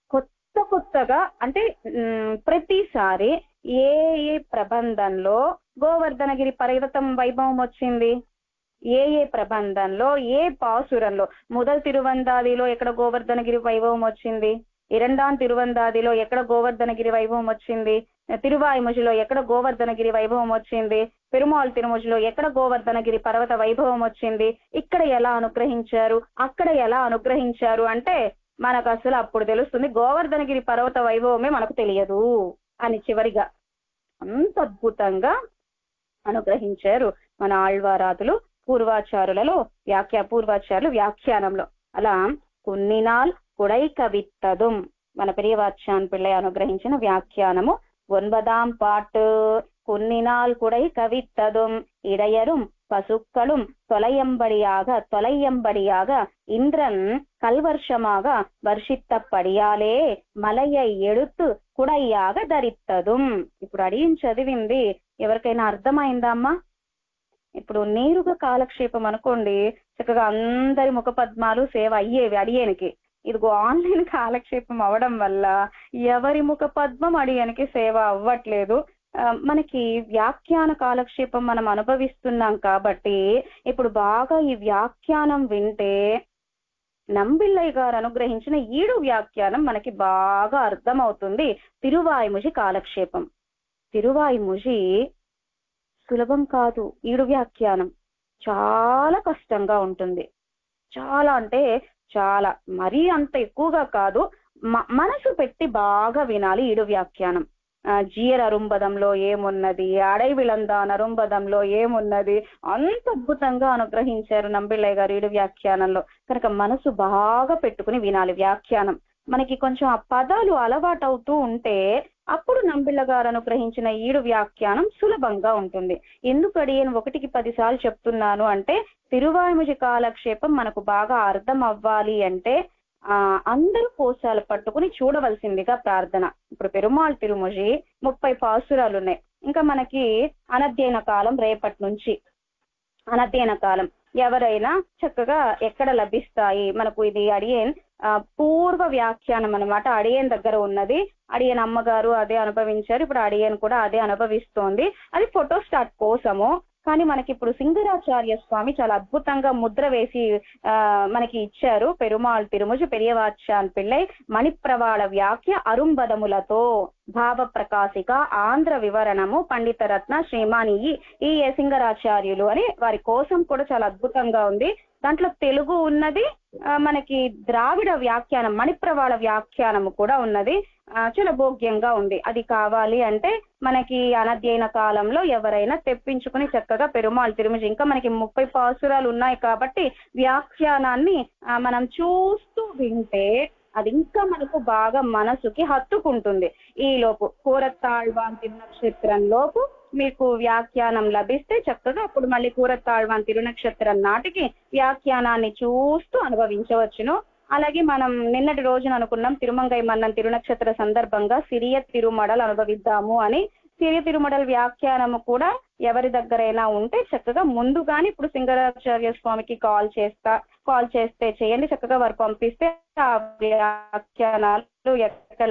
కొత్తగా అంటే ప్రతిసారి ఏ ప్రబంధంలో గోవర్ధనగిరి పర్వతం వైభవం వచ్చింది, ఏ ప్రబంధంలో ఏ పాసురంలో, మొదల్ తిరువందాదిలో ఎక్కడ గోవర్ధనగిరి వైభవం వచ్చింది, 2వ తిరువందాదిలో ఎక్కడ గోవర్ధనగిరి వైభవం వచ్చింది, తిరువాయిముజిలో ఎక్కడ గోవర్ధనగిరి వైభవం వచ్చింది, పెరుమాళ్ తిరుముజిలో ఎక్కడ గోవర్ధనగిరి పర్వత వైభవం వచ్చింది, ఇక్కడ ఎలా అనుగ్రహించారు, అక్కడ ఎలా అనుగ్రహించారు అంటే మనకు అసలు అప్పుడు తెలుస్తుంది గోవర్ధనగిరి పర్వత వైభవమే మనకు తెలియదు అని. చివరిగా అంత అద్భుతంగా అనుగ్రహించారు మన ఆళ్వారాదులు పూర్వాచారులలో పూర్వాచారులు వ్యాఖ్యానంలో. అలా కొన్నినాల్ కుడై కవిత్తదుం మన పెరియవాచ్యాన్ పిళ్ళై అనుగ్రహించిన వ్యాఖ్యానము 9వ పాటు. కొన్నినాల్ కుడై కవిత్తదుం ఇడయரும் பசுக்களும் தொலையம்படியாக இந்திரன் கல்வர்ஷமாக వర్షిత్తపడియాలే మలయ్య ఎడుతు కుడయ్యాగ ధరిత్తదుం. ఇప్పుడు అడిగిన చదివింది ఎవరికైనా అర్థమైందమ్మా? ఇప్పుడు నేరుగా కాలక్షేపం అనుకోండి, చక్కగా అందరి ముఖ పద్మాలు సేవ అయ్యేవి అడియనికి. ఇదిగో ఆన్లైన్ కాలక్షేపం అవడం వల్ల ఎవరి ముఖ పద్మం అడియనికి సేవ అవ్వట్లేదు. మనకి వ్యాఖ్యాన కాలక్షేపం మనం అనుభవిస్తున్నాం కాబట్టి ఇప్పుడు బాగా ఈ వ్యాఖ్యానం వింటే నంబిళ్ళయ్య గారు అనుగ్రహించిన 7 వ్యాఖ్యానం మనకి బాగా అర్థమవుతుంది. తిరువాయిముజి కాలక్షేపం. తిరువాయిముజి సులభం కాదు. 7 వ్యాఖ్యానం చాలా కష్టంగా ఉంటుంది. చాలా అంటే చాలా, మరీ అంత ఎక్కువగా కాదు, మనసు పెట్టి బాగా వినాలి 7 వ్యాఖ్యానం. జీయర్ అరుంబదంలో ఏమున్నది, అడై విళందాన్ అరుంబదంలో ఏమున్నది, అంత అద్భుతంగా అనుగ్రహించారు నంబిళ్ళయ్య గారు 7 వ్యాఖ్యానంలో. కనుక మనసు బాగా పెట్టుకుని వినాలి వ్యాఖ్యానం. మనకి కొంచెం ఆ పదాలు అలవాటు అవుతూ ఉంటే అప్పుడు నంబిళ్ళ గారు అనుగ్రహించిన 7 వ్యాఖ్యానం సులభంగా ఉంటుంది. ఎందుకు అడియను 1కి 10 సార్లు చెప్తున్నాను అంటే తిరువాయిముజి కాలక్షేపం మనకు బాగా అర్థం అవ్వాలి అంటే అందరూ కోశాలు పట్టుకుని చూడవలసిందిగా ప్రార్థన. ఇప్పుడు పెరుమాళ్ తిరుమొజి 30 పాసురాలు ఉన్నాయి. ఇంకా మనకి అనధ్యయన కాలం రేపటి నుంచి. అనధ్యయన కాలం ఎవరైనా చక్కగా ఎక్కడ లభిస్తాయి మనకు? ఇది అడియన్ పూర్వ వ్యాఖ్యానం అన్నమాట. అడియన్ దగ్గర ఉన్నది. అడియన్ అమ్మగారు అదే అనుభవించారు, ఇప్పుడు అడియన్ కూడా అదే అనుభవిస్తోంది. అది ఫోటోస్టాట్ కోసము. కానీ మనకి ఇప్పుడు సింగరాచార్య స్వామి చాలా అద్భుతంగా ముద్ర వేసి మనకి ఇచ్చారు. పెరుమాళ్ తిరుముజి పెరియవాచాన్ పిళ్ళై మణిప్రవాళ వ్యాఖ్య అరుంబదములతో భావ ప్రకాశిక ఆంధ్ర వివరణము పండిత రత్న శ్రీమాని ఈ సింగరాచార్యులు అని వారి కోసం కూడా చాలా అద్భుతంగా ఉంది. దాంట్లో తెలుగు ఉన్నది, మనకి ద్రావిడ వ్యాఖ్యానం మణిప్రవాళ వ్యాఖ్యానము కూడా ఉన్నది. చాలా భోగ్యంగా ఉంది. అది కావాలి అంటే మనకి అనధ్యయన కాలంలో ఎవరైనా తెప్పించుకుని చక్కగా పెరుమాళ్ తిరుమజి, ఇంకా మనకి 30 పాసురాలు ఉన్నాయి కాబట్టి వ్యాఖ్యానాన్ని మనం చూస్తూ వింటే అది ఇంకా మనకు బాగా మనసుకి హత్తుకుంటుంది. ఈలోపు కూరత్తాళ్వాన్ తిరునక్షత్రం లోపు మీకు వ్యాఖ్యానం లభిస్తే చక్కగా అప్పుడు మళ్ళీ కూరత్తాళ్వాన్ తిరునక్షత్రం నాటికి వ్యాఖ్యానాన్ని చూస్తూ అనుభవించవచ్చును. అలాగే మనం నిన్నటి రోజున అనుకున్నాం తిరుమంగై మన్నన్ తిరునక్షత్ర సందర్భంగా సిరియ తిరుమడలు అనుభవిద్దాము అని. సిరియ తిరుమడల వ్యాఖ్యానము కూడా ఎవరి దగ్గరైనా ఉంటే చక్కగా ముందుగానే ఇప్పుడు సింగరాచార్య స్వామికి కాల్ చేస్తే చేయండి, చక్కగా వారు పంపిస్తే ఆ వ్యాఖ్యానాలు ఎక్కడ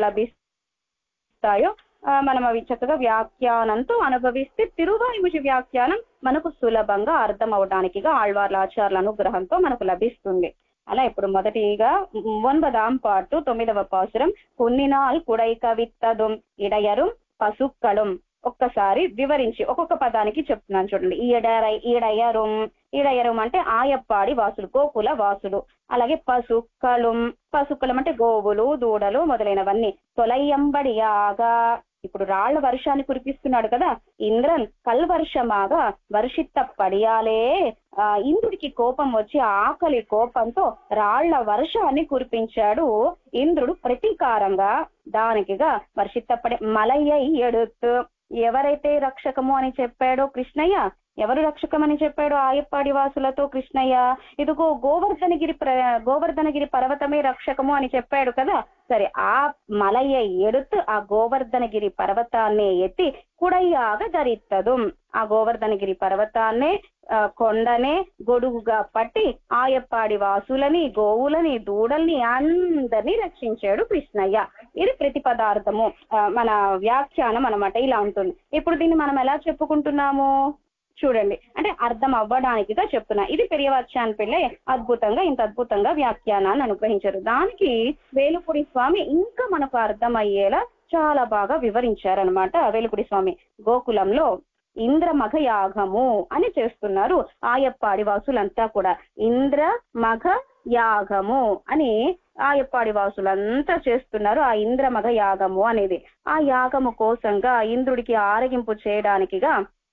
లభిస్తాయో మనం అవి చక్కగా వ్యాఖ్యానంతో అనుభవిస్తే తిరువాయిముజి వ్యాఖ్యానం మనకు సులభంగా అర్థం అవడానికిగా ఆళ్వార్ల ఆచార్యుల అనుగ్రహంతో మనకు లభిస్తుంది. అలా ఇప్పుడు మొదటిగా 9ஆம் பாட்டு 9వ పాసురం కొన్నినాల్ కుడై కవిత్తదుం ఇడయరుం పసుక్కళం. ఒక్కసారి వివరించి ఒక్కొక్క పదానికి చెప్తున్నాను చూడండి. ఈడయరుం, ఈడయరుం అంటే ఆయప్పాడి వాసులు, గోకుల వాసులు. అలాగే పసుక్కళం, పసుక్కళం అంటే గోవులు దూడలు మొదలైనవన్నీ. తొలయంబడియాగా, ఇప్పుడు రాళ్ల వర్షాన్ని కురిపిస్తున్నాడు కదా ఇంద్రన్, కల్వర్షమాగా వర్షిత్త పడియాలే. ఇంద్రుడికి కోపం వచ్చి ఆకలి కోపంతో రాళ్ల వర్షాన్ని కురిపించాడు ఇంద్రుడు ప్రతీకారంగా. దానికిగా వర్షిత్తపడి మలయ్య ఎడుతు, ఎవరైతే రక్షకము అని చెప్పాడో కృష్ణయ్య, ఎవరు రక్షకమని చెప్పాడు ఆయప్పాడి వాసులతో కృష్ణయ్య, ఇదిగో గోవర్ధనగిరి పర్వతమే రక్షకము అని చెప్పాడు కదా. సరే, ఆ మలయ్య ఎడుతు ఆ గోవర్ధనగిరి పర్వతాన్నే ఎత్తి కుడయ్యాగా ధరిత్తదు. ఆ గోవర్ధనగిరి పర్వతాన్నే కొండనే గొడుగుగా పట్టి ఆయప్పాడి వాసులని గోవులని దూడల్ని అందరినీ రక్షించాడు కృష్ణయ్య. ఇది ప్రతిపదార్థము మన వ్యాఖ్యానం అన్నమాట. ఇలా ఉంటుంది. ఇప్పుడు దీన్ని మనం ఎలా చెప్పుకుంటున్నాము చూడండి, అంటే అర్థం అవ్వడానికిగా చెప్తున్నా. ఇది పెరియవాచాన్ పిళ్ళై ఇంత అద్భుతంగా వ్యాఖ్యానాన్ని అనుగ్రహించారు. దానికి వేలుపుడి స్వామి ఇంకా మనకు అర్థమయ్యేలా చాలా బాగా వివరించారనమాట. వేలుపుడి స్వామి గోకులంలో ఇంద్రమఘ యాగము అని చేస్తున్నారు ఆయప్పాడి వాసులంతా కూడా. ఇంద్రమఘ యాగము అని ఆయప్పాడి వాసులంతా చేస్తున్నారు. ఆ ఇంద్రమఘ యాగము అనేది ఆ యాగము కోసంగా ఇంద్రుడికి ఆరగింపు చేయడానికిగా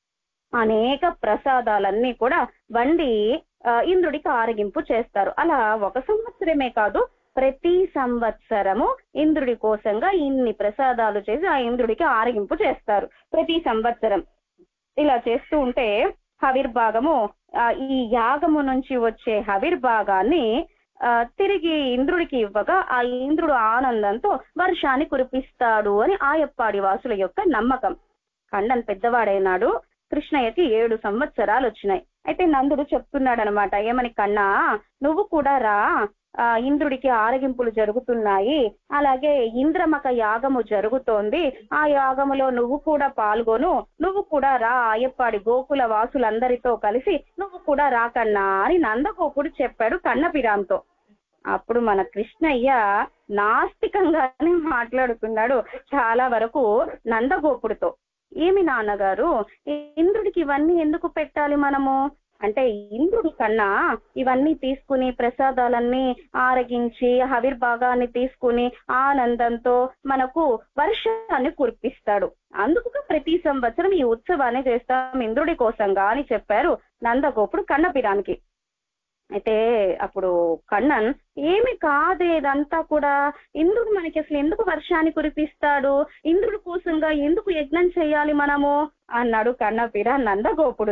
అనేక ప్రసాదాలన్నీ కూడా వండి ఇంద్రుడికి ఆరగింపు చేస్తారు. అలా ఒక సంవత్సరమే కాదు, ప్రతి సంవత్సరము ఇంద్రుడి కోసంగా ఇన్ని ప్రసాదాలు చేసి ఆ ఇంద్రుడికి ఆరగింపు చేస్తారు ప్రతి సంవత్సరం. ఇలా చేస్తూ ఉంటే హవిర్భాగము, ఈ యాగము నుంచి వచ్చే హవిర్భాగాన్ని తిరిగి ఇంద్రుడికి ఇవ్వగా ఆ ఇంద్రుడు ఆనందంతో వర్షాన్ని కురిపిస్తాడు అని ఆయప్పాడి వాసుల యొక్క నమ్మకం. కండన్ పెద్దవాడైనాడు. కృష్ణయ్యకి 7 సంవత్సరాలు వచ్చినాయి. అయితే నందుడు చెప్తున్నాడు అనమాట, ఏమని, కన్నా నువ్వు కూడా రా, ఇంద్రుడికి ఆరగింపులు జరుగుతున్నాయి, అలాగే ఇంద్రమక యాగము జరుగుతోంది, ఆ యాగములో నువ్వు కూడా పాల్గొను, నువ్వు కూడా రా ఆయప్పాడి గోకుల వాసులందరితో కలిసి నువ్వు కూడా రా కన్నా అని నందగోపుడు చెప్పాడు కన్నపిరాంతో. అప్పుడు మన కృష్ణయ్య నాస్తికంగానే మాట్లాడుతున్నాడు చాలా వరకు నందగోపుడితో. ఏమి నాన్నగారు, ఇంద్రుడికి ఇవన్నీ ఎందుకు పెట్టాలి మనము అంటే, ఇంద్రుడి కన్నా ఇవన్నీ తీసుకుని ప్రసాదాలన్నీ ఆరగించి హవిర్భాగాన్ని తీసుకుని ఆనందంతో మనకు వర్షాన్ని కురిపిస్తాడు. అందుకు ప్రతి సంవత్సరం ఈ ఉత్సవాన్ని చేస్తాం ఇంద్రుడి కోసంగా అని చెప్పారు నందగోపుడు కన్నపిరానికి. అయితే అప్పుడు కണ്ണన్, ఏమి కాదే ఇదంతా కూడా, ఇంద్రుడు మనకి అసలు ఎందుకు వర్షాన్ని కురిపిస్తాడు, ఇంద్రుడి కోసంగా ఎందుకు యజ్ఞం చేయాలి మనము అన్నాడు కన్నపిర నందగోపుడితో.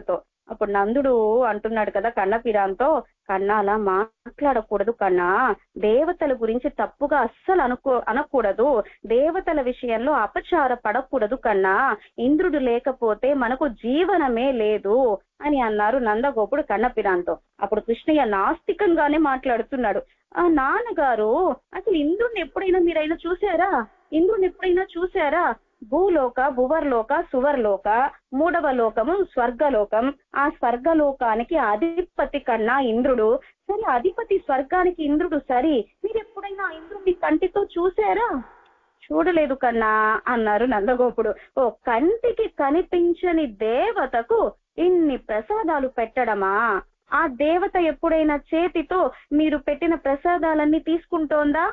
అప్పుడు నందుడు అంటున్నాడు కదా కన్నపిరాంతో, కన్నా అలా మాట్లాడకూడదు కన్నా, దేవతల గురించి తప్పుగా అస్సలు అనకూడదు, దేవతల విషయంలో అపచార పడకూడదు కన్నా, ఇంద్రుడు లేకపోతే మనకు జీవనమే లేదు అని అన్నారు నందగోపుడు కన్నపిరాంతో. అప్పుడు కృష్ణయ్య నాస్తికంగానే మాట్లాడుతున్నాడు. నాన్నగారు, అసలు ఇంద్రుడిని ఎప్పుడైనా మీరైనా చూసారా? ఇంద్రుడిని ఎప్పుడైనా చూసారా? భూలోక, భువర్లోక, సువర్లోక, 3వ లోకము స్వర్గలోకం. ఆ స్వర్గలోకానికి అధిపతి కన్నా ఇంద్రుడు. సరే, అధిపతి స్వర్గానికి ఇంద్రుడు సరి, మీరు ఎప్పుడైనా ఇంద్రుడిని కంటితో చూసారా? చూడలేదు కన్నా అన్నారు నందగోపుడు. ఓ కంటికి కనిపించని దేవతకు ఇన్ని ప్రసాదాలు పెట్టడమా? ఆ దేవత ఎప్పుడైనా చేతితో మీరు పెట్టిన ప్రసాదాలన్నీ తీసుకుంటోందా?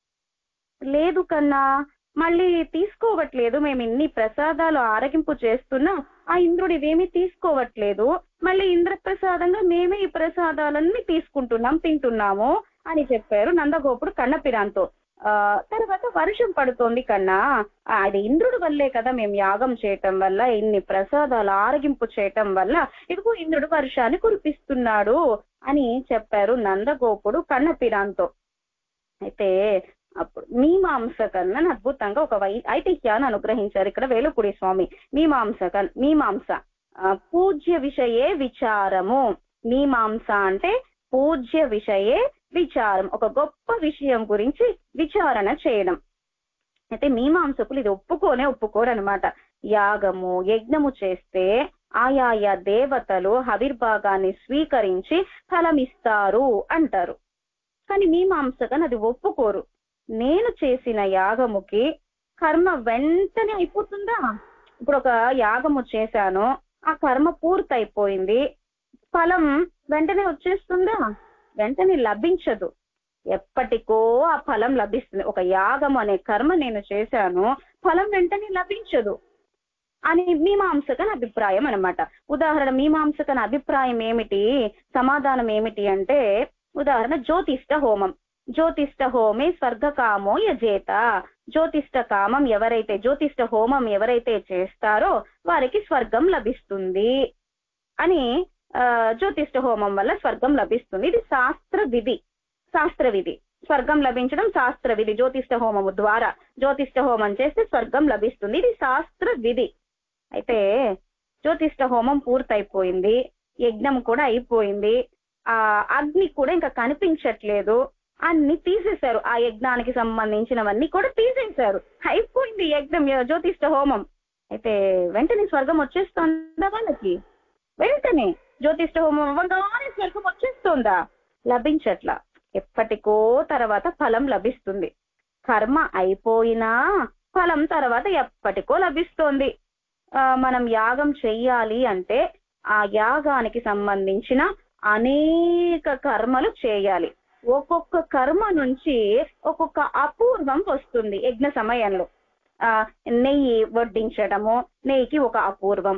లేదు కన్నా, మళ్ళీ తీసుకోవట్లేదు. మేము ఇన్ని ప్రసాదాలు ఆరగింపు చేస్తున్నా ఆ ఇంద్రుడు ఇవేమీ తీసుకోవట్లేదు. మళ్ళీ ఇంద్రప్రసాదంగా మేమే ఈ ప్రసాదాలన్నీ తీసుకుంటున్నాం, తింటున్నాము అని చెప్పారు నందగోపుడు కన్నపిరాంతో. తర్వాత వర్షం పడుతోంది కన్నా, అది ఇంద్రుడి వల్లే కదా మేము యాగం చేయటం వల్ల, ఇన్ని ప్రసాదాలు ఆరగింపు చేయటం వల్ల ఇదిగో ఇంద్రుడు వర్షాన్ని కురిపిస్తున్నాడు అని చెప్పారు నందగోపుడు కన్నపిరాంతో. అయితే అప్పుడు మీమాంసకన్ అని అద్భుతంగా ఒక ఐతిహ్యాన్ని అనుగ్రహించారు ఇక్కడ వేలుపుడి స్వామి. మీమాంస పూజ్య విషయే విచారము. మీమాంస అంటే పూజ్య విషయే విచారం, ఒక గొప్ప విషయం గురించి విచారణ చేయడం. అయితే మీమాంసకులు ఇది ఒప్పుకోరు అనమాట. యాగము యజ్ఞము చేస్తే ఆయా దేవతలు హవిర్భాగాన్ని స్వీకరించి ఫలమిస్తారు అంటారు. కానీ మీమాంసకన్ అది ఒప్పుకోరు. నేను చేసిన యాగముకి కర్మ వెంటనే అయిపోతుందా? ఇప్పుడు ఒక యాగము చేశాను, ఆ కర్మ పూర్తయిపోయింది, ఫలం వెంటనే వచ్చేస్తుందా? వెంటనే లభించదు. ఎప్పటికో ఆ ఫలం లభిస్తుంది. ఒక యాగం అనే కర్మ నేను చేశాను, ఫలం వెంటనే లభించదు అని మీమాంసకన్ అభిప్రాయం అనమాట. ఉదాహరణ, మీమాంసకన్ అభిప్రాయం ఏమిటి, సమాధానం ఏమిటి అంటే, ఉదాహరణ జ్యోతిష్ట హోమం. జ్యోతిష్ట హోమే స్వర్గకామో యజేత. జ్యోతిష్ట హోమం ఎవరైతే చేస్తారో వారికి స్వర్గం లభిస్తుంది అని, జ్యోతిష్ట హోమం వల్ల స్వర్గం లభిస్తుంది. ఇది శాస్త్ర విధి. స్వర్గం లభించడం శాస్త్ర విధి. జ్యోతిష్ట హోమము ద్వారా జ్యోతిష్ట హోమం చేస్తే స్వర్గం లభిస్తుంది. ఇది శాస్త్ర విధి. అయితే జ్యోతిష్ట హోమం పూర్తయిపోయింది, యజ్ఞం కూడా అయిపోయింది, ఆ అగ్ని కూడా ఇంకా కనిపించట్లేదు, అన్ని తీసేశారు. ఆ యజ్ఞానికి సంబంధించినవన్నీ కూడా తీసేశారు. అయిపోయింది యజ్ఞం, జ్యోతిష్ట హోమం. అయితే వెంటనే స్వర్గం వచ్చేస్తుందా వాళ్ళకి? వెంటనే జ్యోతిష్ట హోమం అవ్వగానే స్వర్గం వచ్చేస్తుందా? లభించట్లా. ఎప్పటికో తర్వాత ఫలం లభిస్తుంది. కర్మ అయిపోయినా ఫలం తర్వాత ఎప్పటికో లభిస్తోంది. మనం యాగం చెయ్యాలి అంటే ఆ యాగానికి సంబంధించిన అనేక కర్మలు చేయాలి. ఒక్కొక్క కర్మ నుంచి ఒక్కొక్క అపూర్వం వస్తుంది. యజ్ఞ సమయంలో నెయ్యి వడ్డించడము, నెయ్యికి ఒక అపూర్వం.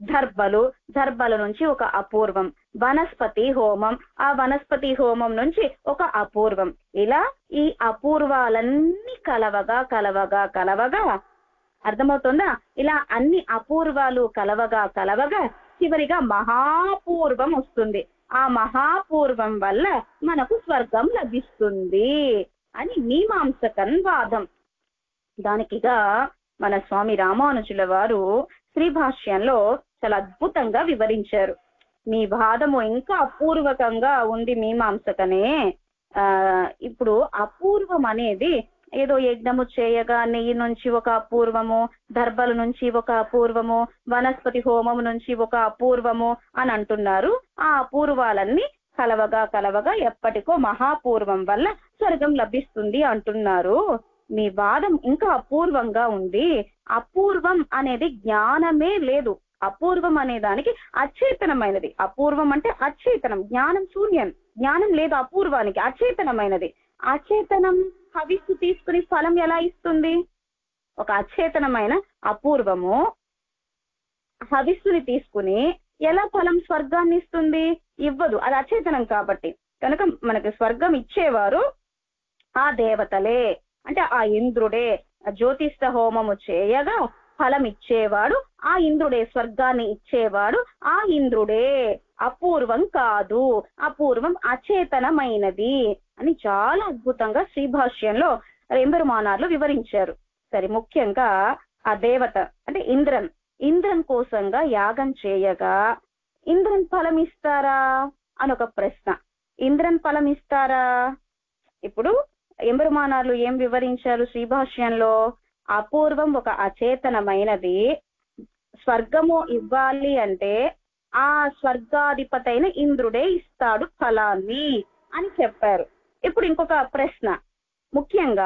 దర్భల నుంచి ఒక అపూర్వం. వనస్పతి హోమం, ఆ వనస్పతి హోమం నుంచి ఒక అపూర్వం. ఇలా ఈ అపూర్వాలన్నీ కలవగా అర్థమవుతుందా? ఇలా అన్ని అపూర్వాలు కలవగా చివరిగా మహాపూర్వం వస్తుంది. ఆ మహాపూర్వం వల్ల మనకు స్వర్గం లభిస్తుంది అని మీమాంసకన్ వాదం. దానికిగా మన స్వామి రామానుజుల వారు శ్రీ భాష్యంలో చాలా అద్భుతంగా వివరించారు. మీ వాదము ఇంకా అపూర్వకంగా ఉంది మీమాంసకనే. ఇప్పుడు అపూర్వం అనేది ఏదో యజ్ఞము చేయగా నెయ్యి నుంచి ఒక అపూర్వము, దర్భల నుంచి ఒక అపూర్వము, వనస్పతి హోమము నుంచి ఒక అపూర్వము అని అంటున్నారు. ఆ అపూర్వాలన్నీ కలవగా ఎప్పటికో మహాపూర్వం వల్ల స్వర్గం లభిస్తుంది అంటున్నారు. మీ వాదం ఇంకా అపూర్వంగా ఉంది. అపూర్వం అనేది జ్ఞానమే లేదు. అపూర్వం అనే దానికి అచేతనమైనది. అపూర్వం అంటే అచేతనం, జ్ఞానం శూన్యం. జ్ఞానం లేదు అపూర్వానికి, అచేతనమైనది. అచేతనం హవిస్సు తీసుకుని ఫలం ఎలా ఇస్తుంది? ఒక అచేతనమైన అపూర్వము హవిస్సుని తీసుకుని ఎలా ఫలం స్వర్గాన్ని ఇస్తుంది? ఇవ్వదు, అది అచేతనం కాబట్టి. కనుక మనకి స్వర్గం ఇచ్చేవారు ఆ దేవతలే, అంటే ఆ ఇంద్రుడే. జ్యోతిష్ట హోమము చేయగా ఫలం ఇచ్చేవాడు ఆ ఇంద్రుడే, స్వర్గాన్ని ఇచ్చేవాడు ఆ ఇంద్రుడే, అపూర్వం కాదు, అపూర్వం అచేతనమైనది అని చాలా అద్భుతంగా శ్రీభాష్యంలో ఎంబెరుమానార్లు వివరించారు. సరే, ముఖ్యంగా ఆ దేవత అంటే ఇంద్రన్ కోసంగా యాగం చేయగా ఇంద్రన్ ఫలం ఇస్తారా అని ఒక ప్రశ్న. ఇంద్రన్ ఫలం ఇస్తారా? ఇప్పుడు ఎంబెరుమానార్లు ఏం వివరించారు శ్రీభాష్యంలో? అపూర్వం ఒక అచేతనమైనది, స్వర్గము ఇవ్వాలి అంటే ఆ స్వర్గాధిపతైన ఇంద్రుడే ఇస్తాడు ఫలాన్ని అని చెప్పారు. ఇప్పుడు ఇంకొక ప్రశ్న, ముఖ్యంగా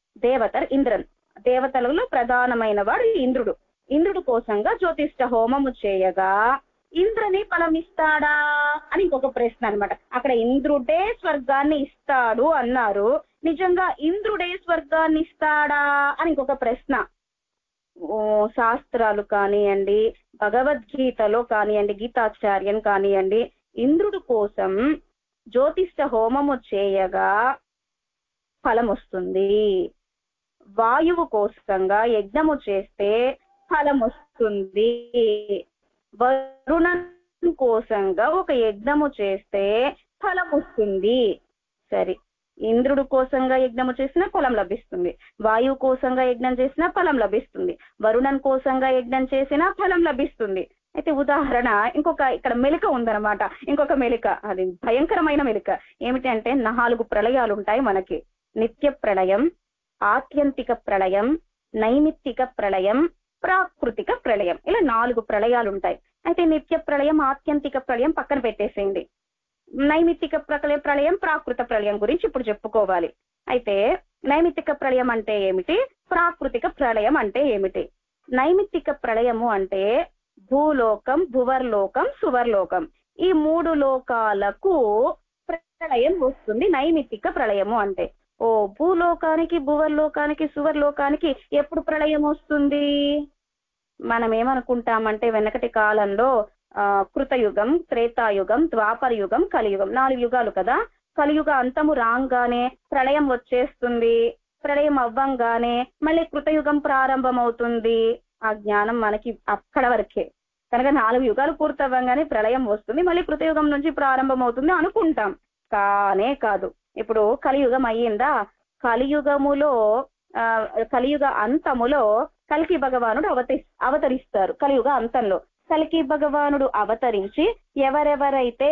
దేవతలలో ప్రధానమైన వాడు ఇంద్రుడు. ఇంద్రుడు కోసంగా జ్యోతిష్ఠ హోమము చేయగా ఇంద్రని ఫలం ఇస్తాడా అని ఇంకొక ప్రశ్న అనమాట. అక్కడ ఇంద్రుడే స్వర్గాన్ని ఇస్తాడు అన్నారు, నిజంగా ఇంద్రుడే స్వర్గాన్ని ఇస్తాడా అని ఇంకొక ప్రశ్న. శాస్త్రాలు కానివ్వండి, భగవద్గీతలో కానివ్వండి, గీతాచార్యం కానివ్వండి, ఇంద్రుడు కోసం జ్యోతిష్ఠ హోమము చేయగా ఫలం వస్తుంది, వాయువు కోసంగా యజ్ఞము చేస్తే ఫలం వస్తుంది, వరుణ కోసంగా ఒక యజ్ఞము చేస్తే ఫలం వస్తుంది. సరే, ఇంద్రుడు కోసంగా యజ్ఞము చేసినా ఫలం లభిస్తుంది, వాయువు కోసంగా యజ్ఞం చేసినా ఫలం లభిస్తుంది, వరుణన్ కోసంగా యజ్ఞం చేసినా ఫలం లభిస్తుంది. అయితే ఉదాహరణ ఇక్కడ మెలిక ఉందన్నమాట, ఇంకొక మెలిక, అది భయంకరమైన మెలిక. ఏమిటి అంటే 4 ప్రళయాలు ఉంటాయి మనకి. నిత్య ప్రళయం, ఆత్యంతిక ప్రళయం, నైమిత్తిక ప్రళయం, ప్రాకృతిక ప్రళయం, ఇలా 4 ప్రళయాలు ఉంటాయి. అయితే నిత్య ప్రళయం, ఆత్యంతిక ప్రళయం పక్కన పెట్టేసేయండి. నైమిత్తిక ప్రళయం, ప్రాకృత ప్రళయం గురించి ఇప్పుడు చెప్పుకోవాలి. అయితే నైమిత్తిక ప్రళయం అంటే ఏమిటి, ప్రాకృతిక ప్రళయం అంటే ఏమిటి? నైమిత్తిక ప్రళయము అంటే భూలోకం, భువర్లోకం, సువర్లోకం, ఈ 3 లోకాలకు ప్రళయం వస్తుంది నైమిత్తిక ప్రళయము అంటే. భూలోకానికి, భువర్లోకానికి, సువర్లోకానికి ఎప్పుడు ప్రళయం వస్తుంది? మనం ఏమనుకుంటామంటే వెనకటి కాలంలో కృతయుగం, త్రేతాయుగం, ద్వాపర యుగం, కలియుగం, 4 యుగాలు కదా. కలియుగ అంతము రాగానే ప్రళయం వచ్చేస్తుంది, ప్రళయం అవ్వంగానే మళ్ళీ కృతయుగం ప్రారంభం అవుతుంది. ఆ జ్ఞానం మనకి అక్కడ వరకే. కనుక 4 యుగాలు పూర్తవ్వంగానే ప్రళయం వస్తుంది, మళ్ళీ కృతయుగం నుంచి ప్రారంభం అవుతుంది అనుకుంటాం. కానే కాదు. ఇప్పుడు కలియుగం అయ్యిందా, కలియుగ అంతములో కల్కి భగవానుడు అవతరిస్తారు. కలియుగ అంతంలో కల్కి భగవానుడు అవతరించి ఎవరెవరైతే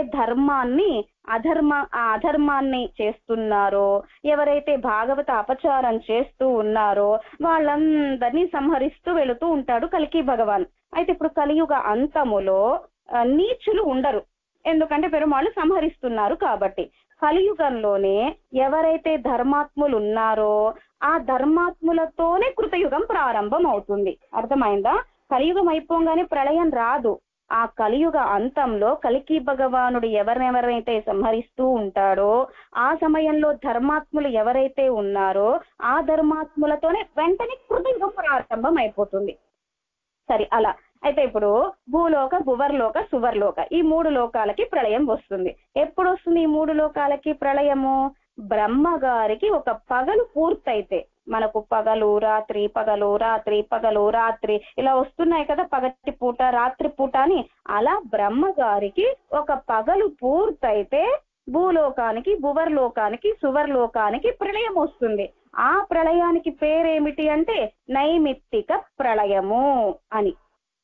అధర్మాన్ని చేస్తున్నారో, ఎవరైతే భాగవత అపచారం చేస్తూ ఉన్నారో వాళ్ళందరినీ సంహరిస్తూ వెళుతూ ఉంటాడు కల్కి భగవాన్. అయితే ఇప్పుడు కలియుగ అంతములో నీచులు ఉండరు, ఎందుకంటే పెరుమాళ్ళు సంహరిస్తున్నారు కాబట్టి. కలియుగంలోనే ఎవరైతే ధర్మాత్ములు ఉన్నారో ఆ ధర్మాత్ములతోనే కృతయుగం ప్రారంభం అవుతుంది. అర్థమైందా? కలియుగం అయిపోగానే ప్రళయం రాదు. ఆ కలియుగ అంతంలో కల్కి భగవానుడు ఎవరెవరైతే సంహరిస్తూ ఉంటాడో ఆ సమయంలో ధర్మాత్ములు ఎవరైతే ఉన్నారో ఆ ధర్మాత్ములతోనే వెంటనే కృతయుగం ప్రారంభం అయిపోతుంది. సరే, అలా అయితే ఇప్పుడు భూలోక, భువర్లోక, సువర్లోక, ఈ 3 లోకాలకి ప్రళయం వస్తుంది. ఎప్పుడు వస్తుంది ఈ 3 లోకాలకి ప్రళయము? బ్రహ్మగారికి ఒక పగలు పూర్తయితే, మనకు పగలు రాత్రి, పగలు రాత్రి, పగలు రాత్రి ఇలా వస్తున్నాయి కదా, పగటి పూట రాత్రి పూట అని. అలా బ్రహ్మగారికి ఒక పగలు పూర్తయితే భూలోకానికి, భువర్లోకానికి, సువర్లోకానికి ప్రళయం వస్తుంది. ఆ ప్రళయానికి పేరేమిటి అంటే నైమిత్తిక ప్రళయము అని.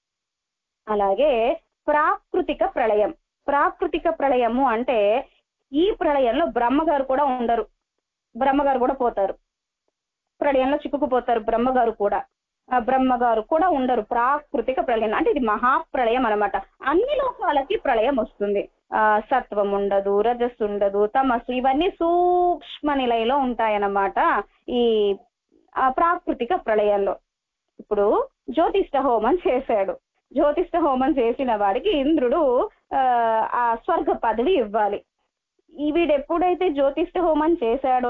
అలాగే ప్రాకృతిక ప్రళయం. ప్రాకృతిక ప్రళయము అంటే ఈ ప్రళయంలో బ్రహ్మగారు కూడా ఉండరు, బ్రహ్మగారు కూడా పోతారు, ప్రళయంలో చిక్కుకుపోతారు. బ్రహ్మగారు కూడా ఉండరు. ప్రాకృతిక ప్రళయం అంటే ఇది మహాప్రళయం అనమాట. అన్ని లోకాలకి ప్రళయం వస్తుంది. సత్వం ఉండదు, రజస్సు ఉండదు, తమస్సు, ఇవన్నీ సూక్ష్మ నిలయలో ఉంటాయన్నమాట ఈ ప్రాకృతిక ప్రళయంలో. ఇప్పుడు జ్యోతిష్ఠ హోమం చేశాడు. జ్యోతిష్ఠ హోమం చేసిన వాడికి ఇంద్రుడు ఆ స్వర్గ పదవి ఇవ్వాలి. వీడు ఎప్పుడైతే జ్యోతిష్ఠ హోమం చేశాడో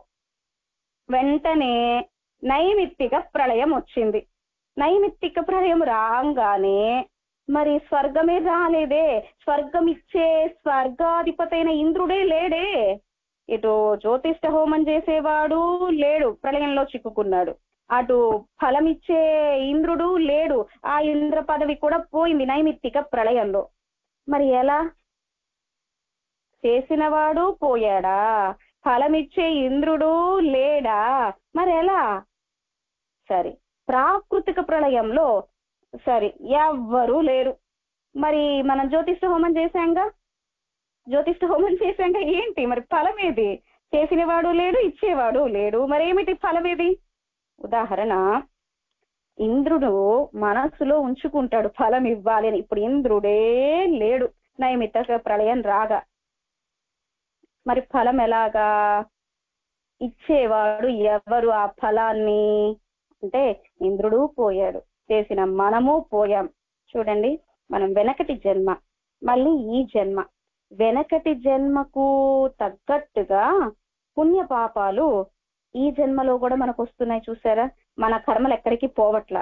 వెంటనే నైమిత్తిక ప్రళయం వచ్చింది. నైమిత్తిక ప్రళయం రాగానే మరి స్వర్గమే రాలేదే, స్వర్గం ఇచ్చే స్వర్గాధిపతైన ఇంద్రుడే లేడే. ఇటు జ్యోతిష్ఠ హోమం చేసేవాడు లేడు, ప్రళయంలో చిక్కుకున్నాడు. అటు ఫలమిచ్చే ఇంద్రుడు లేడు, ఆ ఇంద్ర పదవి కూడా పోయింది నైమిత్తిక ప్రళయంలో. మరి ఎలా? చేసినవాడు పోయాడా, ఫలమిచ్చే ఇంద్రుడు లేడా, మరి ఎలా? సరే, ప్రాకృతిక ప్రళయంలో సరే ఎవ్వరూ లేరు. మరి మనం జ్యోతిష్ఠ హోమం చేశాంగా, ఏంటి మరి ఫలం ఏది? చేసినవాడు లేడు, ఇచ్చేవాడు లేడు, మరి ఏమిటి ఫలం ఏది? ఉదాహరణ, ఇంద్రుడు మనస్సులో ఉంచుకుంటాడు ఫలం ఇవ్వాలి అని. ఇప్పుడు ఇంద్రుడే లేడు నైమిత్తిక ప్రళయం రాగా, మరి ఫలం ఎలాగా? ఇచ్చేవాడు ఎవరు ఆ ఫలాన్ని అంటే ఇంద్రుడు పోయాడు, చేసిన మనము పోయాం. చూడండి, మనం వెనకటి జన్మ, మళ్ళీ ఈ జన్మ, వెనకటి జన్మకు తగ్గట్టుగా పుణ్య పాపాలు ఈ జన్మలో కూడా మనకు వస్తున్నాయి. చూసారా, మన కర్మలు ఎక్కడికి పోవట్లా.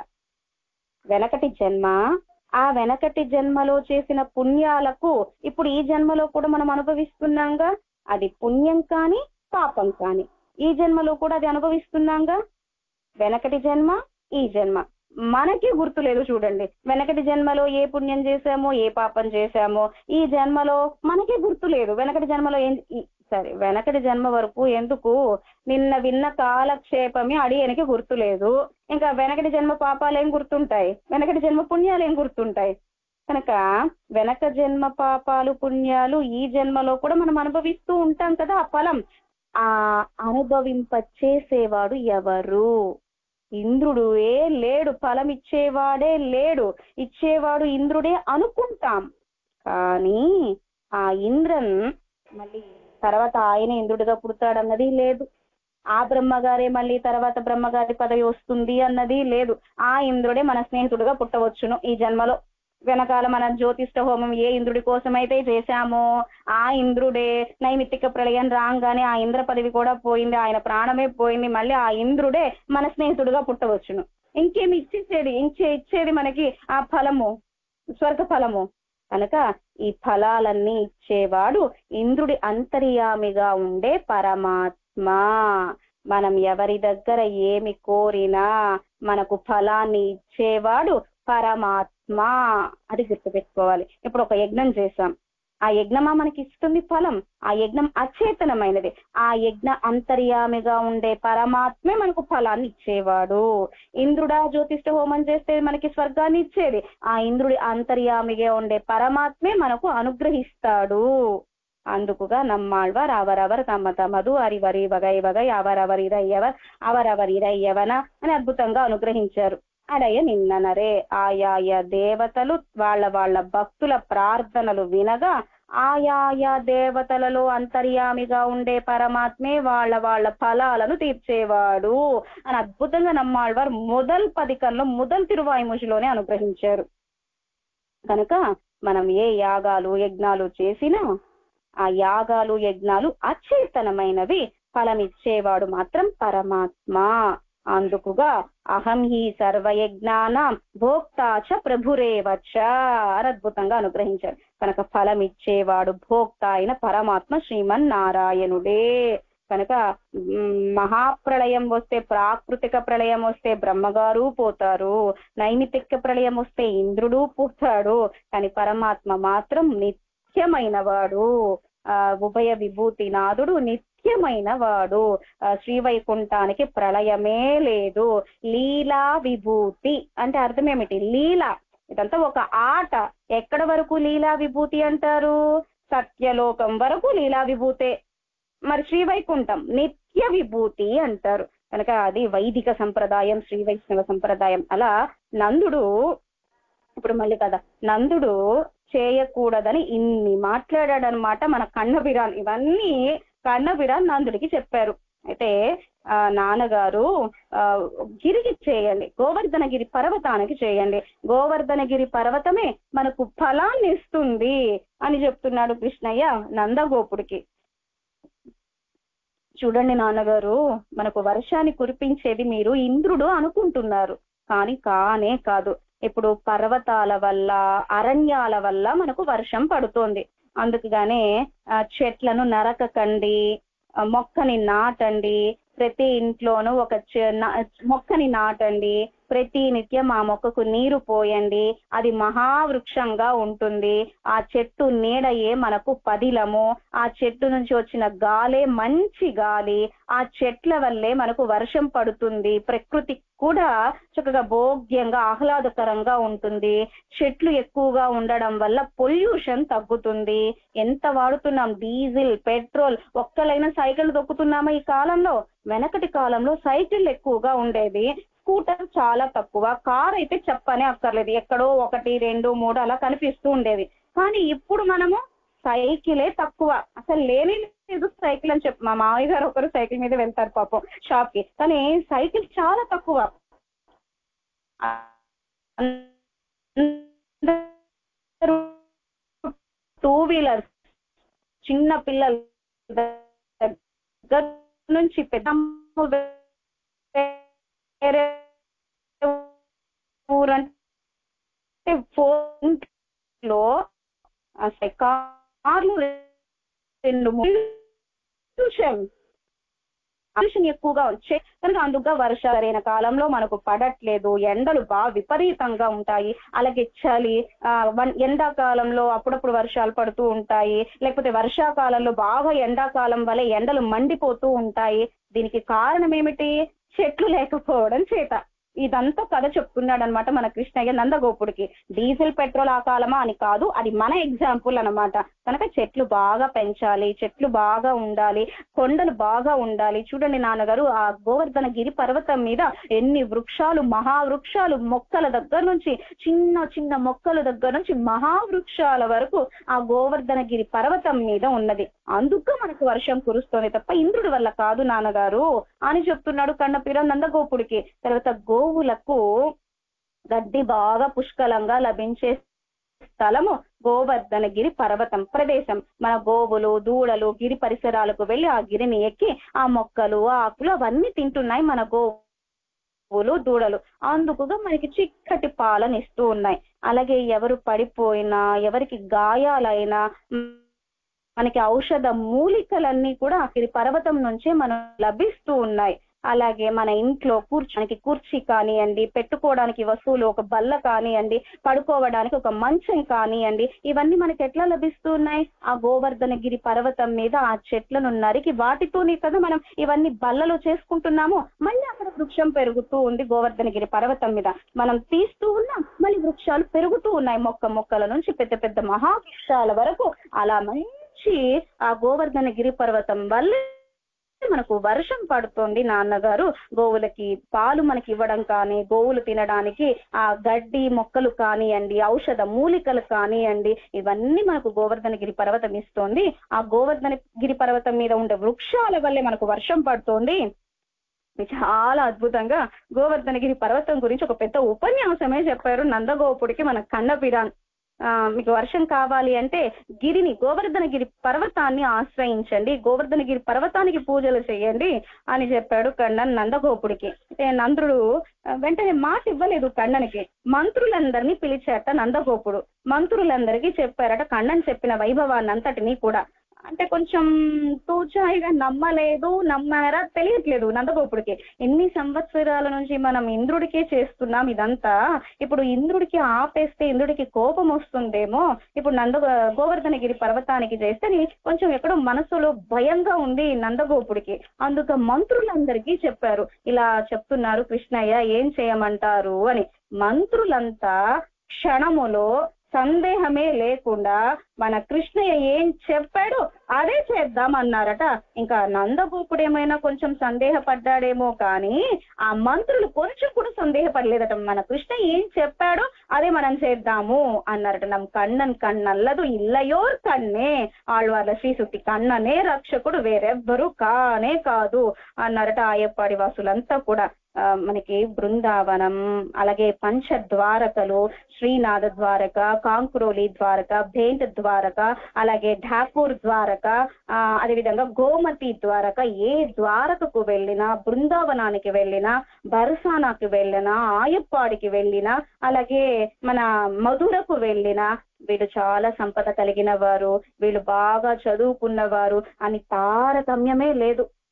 వెనకటి జన్మ, ఆ వెనకటి జన్మలో చేసిన పుణ్యాలకు ఇప్పుడు ఈ జన్మలో కూడా మనం అనుభవిస్తున్నాంగా. అది పుణ్యం కానీ పాపం కానీ ఈ జన్మలో కూడా అది అనుభవిస్తున్నాంగా. వెనకటి జన్మ, ఈ జన్మ మనకి గుర్తులేదు. చూడండి, వెనకటి జన్మలో ఏ పుణ్యం చేశామో ఏ పాపం చేశామో ఈ జన్మలో మనకి గుర్తులేదు. వెనకటి జన్మలో సరే, వెనకటి జన్మ వరకు ఎందుకు, నిన్న విన్న కాలక్షేపమే అడియనికి గుర్తులేదు. ఇంకా వెనకటి జన్మ పాపాలు ఏం గుర్తుంటాయి, వెనకటి జన్మ పుణ్యాలు ఏం గుర్తుంటాయి? కనుక వెనక జన్మ పాపాలు పుణ్యాలు ఈ జన్మలో కూడా మనం అనుభవిస్తూ ఉంటాం కదా. ఆ ఫలం ఆ అనుభవింపచేసేవాడు ఎవరు? ఇంద్రుడే లేడు, ఫలం ఇచ్చేవాడే లేడు. ఇచ్చేవాడు ఇంద్రుడే అనుకుంటాం, కానీ ఆ ఇంద్రన్ మళ్ళీ తర్వాత ఆయన ఇంద్రుడిగా పుడతాడన్నది లేదు. ఆ బ్రహ్మగారే మళ్ళీ తర్వాత బ్రహ్మగారి పదవి వస్తుంది అన్నది లేదు. ఆ ఇంద్రుడే మన స్నేహితుడిగా పుట్టవచ్చును ఈ జన్మలో. వెనకాల మన జ్యోతిష్ఠ హోమం ఏ ఇంద్రుడి కోసం అయితే చేశామో ఆ ఇంద్రుడే నైమిత్తిక ప్రళయం రాగానే ఆ ఇంద్ర పదవి కూడా పోయింది, ఆయన ప్రాణమే పోయింది. మళ్ళీ ఆ ఇంద్రుడే మన స్నేహితుడిగా పుట్టవచ్చును. ఇంకేమి ఇచ్చేది మనకి ఆ ఫలము, స్వర్గ ఫలము. కనుక ఈ ఫలాలన్నీ ఇచ్చేవాడు ఇంద్రుడి అంతర్యామిగా ఉండే పరమాత్మ. మనం ఎవరి దగ్గర ఏమి కోరినా మనకు ఫలాన్ని ఇచ్చేవాడు పరమాత్మ, అది గుర్తుపెట్టుకోవాలి. ఇప్పుడు ఒక యజ్ఞం చేశాం, ఆ యజ్ఞమా మనకి ఇస్తుంది ఫలం? ఆ యజ్ఞం అచేతనమైనది. ఆ యజ్ఞ అంతర్యామిగా ఉండే పరమాత్మే మనకు ఫలాన్ని ఇచ్చేవాడు. ఇంద్రుడా జ్యోతిష్ఠ హోమం చేస్తే మనకి స్వర్గాన్ని ఇచ్చేది ఆ ఇంద్రుడి అంతర్యామిగా ఉండే పరమాత్మే మనకు అనుగ్రహిస్తాడు. అందుకుగా నమ్మాళ్వార్ అవరవర్ తమ తమదు అరివరి వగై వగై అవరవరి ఇరయ్యవన అని అద్భుతంగా అనుగ్రహించారు. అడయ నిన్ననరే, ఆయాయ దేవతలు వాళ్ళ భక్తుల ప్రార్థనలు వినగా ఆయాయ దేవతలలో అంతర్యామిగా ఉండే పరమాత్మే వాళ్ళ ఫలాలను తీర్చేవాడు అని అద్భుతంగా నమ్మాళ్వారు మొదల్ పదికంలో మొదల్ తిరువాయిమూషిలోనే అనుగ్రహించారు. కనుక మనం ఏ యాగాలు యజ్ఞాలు చేసినా ఆ యాగాలు యజ్ఞాలు అచేతనమైనవి, ఫలమిచ్చేవాడు మాత్రం పరమాత్మ. అందుకుగా అహం హి సర్వయజ్ఞానాం భోక్తాచ ప్రభురేవచ అని అద్భుతంగా అనుగ్రహించారు. కనుక ఫలం ఇచ్చేవాడు భోక్త అయిన పరమాత్మ శ్రీమన్నారాయణుడే. కనుక మహాప్రళయం వస్తే, ప్రాకృతిక ప్రళయం వస్తే బ్రహ్మగారు పోతారు, నైమిత్తిక ప్రళయం వస్తే ఇంద్రుడు పోతాడు, కానీ పరమాత్మ మాత్రం నిత్యమైన వాడు, ఉభయ విభూతి నాథుడు నిత్యమైన వాడు. శ్రీవైకుంఠానికి ప్రళయమే లేదు. లీలా విభూతి అంటే అర్థం ఏమిటి? లీల, ఇదంతా ఒక ఆట. ఎక్కడ వరకు లీలా విభూతి అంటారు? సత్యలోకం వరకు లీలా విభూతే. మరి శ్రీవైకుంఠం నిత్య విభూతి అంటారు. కనుక అది వైదిక సంప్రదాయం, శ్రీ వైష్ణవ సంప్రదాయం. అలా నందుడు, ఇప్పుడు మళ్ళీ కదా, నందుడు చేయకూడదని ఇన్ని మాట్లాడాడనమాట మన కన్నబిరాన్. ఇవన్నీ కన్నబిరాన్ నందుడికి చెప్పారు. అయితే నాన్నగారు గిరికి చేయండి, గోవర్ధనగిరి పర్వతానికి చేయండి, గోవర్ధనగిరి పర్వతమే మనకు ఫలాన్ని ఇస్తుంది అని చెప్తున్నాడు కృష్ణయ్య నందగోపుడికి. చూడండి నాన్నగారు, మనకు వర్షాన్ని కురిపించేది మీరు ఇంద్రుడు అనుకుంటున్నారు, కానీ కానే కాదు. ఇప్పుడు పర్వతాల వల్ల అరణ్యాల వల్ల మనకు వర్షం పడుతోంది. అందుకుగానే చెట్లను నరకకండి, మొక్కని నాటండి, ప్రతి ఇంట్లోనూ ఒక మొక్కని నాటండి, ప్రతి నిత్యం ఆ మొక్కకు నీరు పోయండి, అది మహావృక్షంగా ఉంటుంది. ఆ చెట్టు నీడయే మనకు పదిలము, ఆ చెట్టు నుంచి వచ్చిన గాలే మంచి గాలి, ఆ చెట్ల వల్లే మనకు వర్షం పడుతుంది, ప్రకృతి కూడా చక్కగా భోగ్యంగా ఆహ్లాదకరంగా ఉంటుంది. చెట్లు ఎక్కువగా ఉండడం వల్ల పొల్యూషన్ తగ్గుతుంది. ఎంత వాడుతున్నాం డీజిల్, పెట్రోల్, ఒక్కలైనా సైకిల్ దొక్కుతున్నామా ఈ కాలంలో? వెనకటి కాలంలో సైకిల్ ఎక్కువగా ఉండేది, స్కూటర్ చాలా తక్కువ, కార్ అయితే చెప్పనే అక్కర్లేదు, ఎక్కడో 1, 2, 3 అలా కనిపిస్తూ ఉండేది. కానీ ఇప్పుడు మనము సైకిలే తక్కువ, అసలు లేని లేదు సైకిల్ అని చెప్పి. మా మామయ్య గారు ఒకరు సైకిల్ మీద వెళ్తారు పాపం షాప్ కి, కానీ సైకిల్ చాలా తక్కువ. టూ వీలర్, చిన్న పిల్లల దగ్గర నుంచి పెద్ద ఊరంటే ఫోన్ లో కార్లు 2 పొల్యూషన్ ఎక్కువగా వచ్చే కనుక అందుగా వర్షాలు సరైన కాలంలో మనకు పడట్లేదు, ఎండలు బాగా విపరీతంగా ఉంటాయి. అలాగే చలి, ఎండాకాలంలో అప్పుడప్పుడు వర్షాలు పడుతూ ఉంటాయి, లేకపోతే వర్షాకాలంలో బాగా ఎండాకాలం వల్ల ఎండలు మండిపోతూ ఉంటాయి. దీనికి కారణం ఏమిటి? చెట్లు లేకపోవడం చేత. ఇదంతా కథ చెప్తున్నాడు అనమాట మన కృష్ణయ్య నందగోపుడికి. డీజిల్ పెట్రోల్ ఆ కాలమా అని కాదు, అది మన ఎగ్జాంపుల్ అనమాట. కనుక చెట్లు బాగా పెంచాలి, చెట్లు బాగా ఉండాలి, కొండలు బాగా ఉండాలి. చూడండి నాన్నగారు, ఆ గోవర్ధన గిరి పర్వతం మీద ఎన్ని వృక్షాలు, మహావృక్షాలు, మొక్కల దగ్గర నుంచి చిన్న చిన్న మొక్కల దగ్గర నుంచి మహావృక్షాల వరకు ఆ గోవర్ధన గిరి పర్వతం మీద ఉన్నది. అందుకు మనకు వర్షం కురుస్తోంది తప్ప ఇంద్రుడి వల్ల కాదు నాన్నగారు అని చెప్తున్నాడు కన్నపీర నందగోపుడికి. తర్వాత గోవులకు గడ్డి బాగా పుష్కలంగా లభించే స్థలము గోవర్ధనగిరి పర్వతం ప్రదేశం. మన గోవులు, దూడలు గిరి పరిసరాలకు వెళ్ళి ఆ గిరిని ఎక్కి ఆ మొక్కలు, ఆకులు అవన్నీ తింటున్నాయి మన గోవులు, దూడలు. అందుకుగా మనకి చిక్కటి పాలను ఇస్తూ ఉన్నాయి. అలాగే ఎవరు పడిపోయినా, ఎవరికి గాయాలైనా మనకి ఔషధ మూలికలన్నీ కూడా గిరి పర్వతం నుంచే మనకు లభిస్తూ ఉన్నాయి. అలాగే మన ఇంట్లో కూర్చోడానికి కుర్చీ కానివ్వండి, పెట్టుకోవడానికి వస్తువులు ఒక బల్ల కానివ్వండి, పడుకోవడానికి ఒక మంచం కానివ్వండి, ఇవన్నీ మనకి ఎట్లా లభిస్తున్నాయి? ఆ గోవర్ధనగిరి పర్వతం మీద ఆ చెట్లను నరికి వాటితోనే కదా మనం ఇవన్నీ బల్లలు చేసుకుంటున్నాము. మళ్ళీ అక్కడ వృక్షం పెరుగుతూ ఉంది గోవర్ధనగిరి పర్వతం మీద, మనం తీస్తూ ఉన్నాం, మళ్ళీ వృక్షాలు పెరుగుతూ ఉన్నాయి. మొక్కల నుంచి పెద్ద పెద్ద మహావృక్షాల వరకు అలా మంచి ఆ గోవర్ధనగిరి పర్వతం వల్ల మనకు వర్షం పడుతుంది నాన్నగారు. గోవులకి పాలు మనకి ఇవ్వడం కానీ, గోవులు తినడానికి ఆ గడ్డి మొక్కలు కానివ్వండి, ఔషధ మూలికలు కానివ్వండి, ఇవన్నీ మనకు గోవర్ధనగిరి పర్వతం ఇస్తోంది. ఆ గోవర్ధనగిరి పర్వతం మీద ఉండే వృక్షాల వల్లే మనకు వర్షం పడుతోంది. చాలా అద్భుతంగా గోవర్ధనగిరి పర్వతం గురించి ఒక పెద్ద ఉపన్యాసమే చెప్పారు నందగోపుడికి మన కన్నపిరాన్. మీకు వర్షం కావాలి అంటే గిరిని, గోవర్ధనగిరి పర్వతాన్ని ఆశ్రయించండి, గోవర్ధనగిరి పర్వతానికి పూజలు చేయండి అని చెప్పాడు కണ്ണన్ నందగోపుడికి. నంద్రుడు వెంటనే మాట ఇవ్వలేదు కണ്ണనికి. మంత్రులందరినీ పిలిచాట నందగోపుడు. మంత్రులందరికీ చెప్పారట కണ്ണన్ చెప్పిన వైభవాన్ని అంతటినీ కూడా. అంటే కొంచెం తూచాయిగా నమ్మారా తెలియట్లేదు నందగోపుడికి. ఎన్ని సంవత్సరాల నుంచి మనం ఇంద్రుడికే చేస్తున్నాం ఇదంతా, ఇప్పుడు ఇంద్రుడికి ఆపేస్తే ఇంద్రుడికి కోపం వస్తుందేమో, ఇప్పుడు గోవర్ధనగిరి పర్వతానికి చేస్తే కొంచెం ఎక్కడో మనసులో భయంగా ఉంది నందగోపుడికి. అందుకు మంత్రులందరికీ చెప్పారు, ఇలా చెప్తున్నారు కృష్ణయ్య, ఏం చేయమంటారు అని. మంత్రులంతా క్షణములో సందేహమే లేకుండా మన కృష్ణయ్య ఏం చెప్పాడో అదే చేద్దాం అన్నారట. ఇంకా నందగోపుడు ఏమైనా కొంచెం సందేహపడ్డాడేమో కానీ ఆ మంత్రులు కొంచెం కూడా సందేహపడలేదట. మన కృష్ణయ్య ఏం చెప్పాడో అదే మనం చేద్దాము అన్నారట. నమ్ కண்ணన్ కన్నల్లదు ఇల్లయోర్ కన్నే, ఆళ్వార్ల శ్రీసుక్తి, కన్ననే రక్షకుడు వేరెవ్వరూ కానే కాదు అన్నారట ఆయప్పాడి వాసులంతా కూడా. మనకి బృందావనం, అలాగే పంచద్వారకలు, శ్రీనాథ ద్వారక, కాంక్రోలి ద్వారక, భేంట్ ద్వారక, అలాగే ఠాకూర్ ద్వారక, అదేవిధంగా గోమతి ద్వారక, ఏ ద్వారకకు వెళ్ళినా, బృందావనానికి వెళ్ళినా, బర్సానాకి వెళ్ళినా, ఆయప్పాడికి వెళ్ళినా, అలాగే మన మధురకు వెళ్ళినా, వీళ్ళు చాలా సంపద కలిగిన వారు, వీళ్ళు బాగా చదువుకున్నవారు అని తారతమ్యమే లేదు.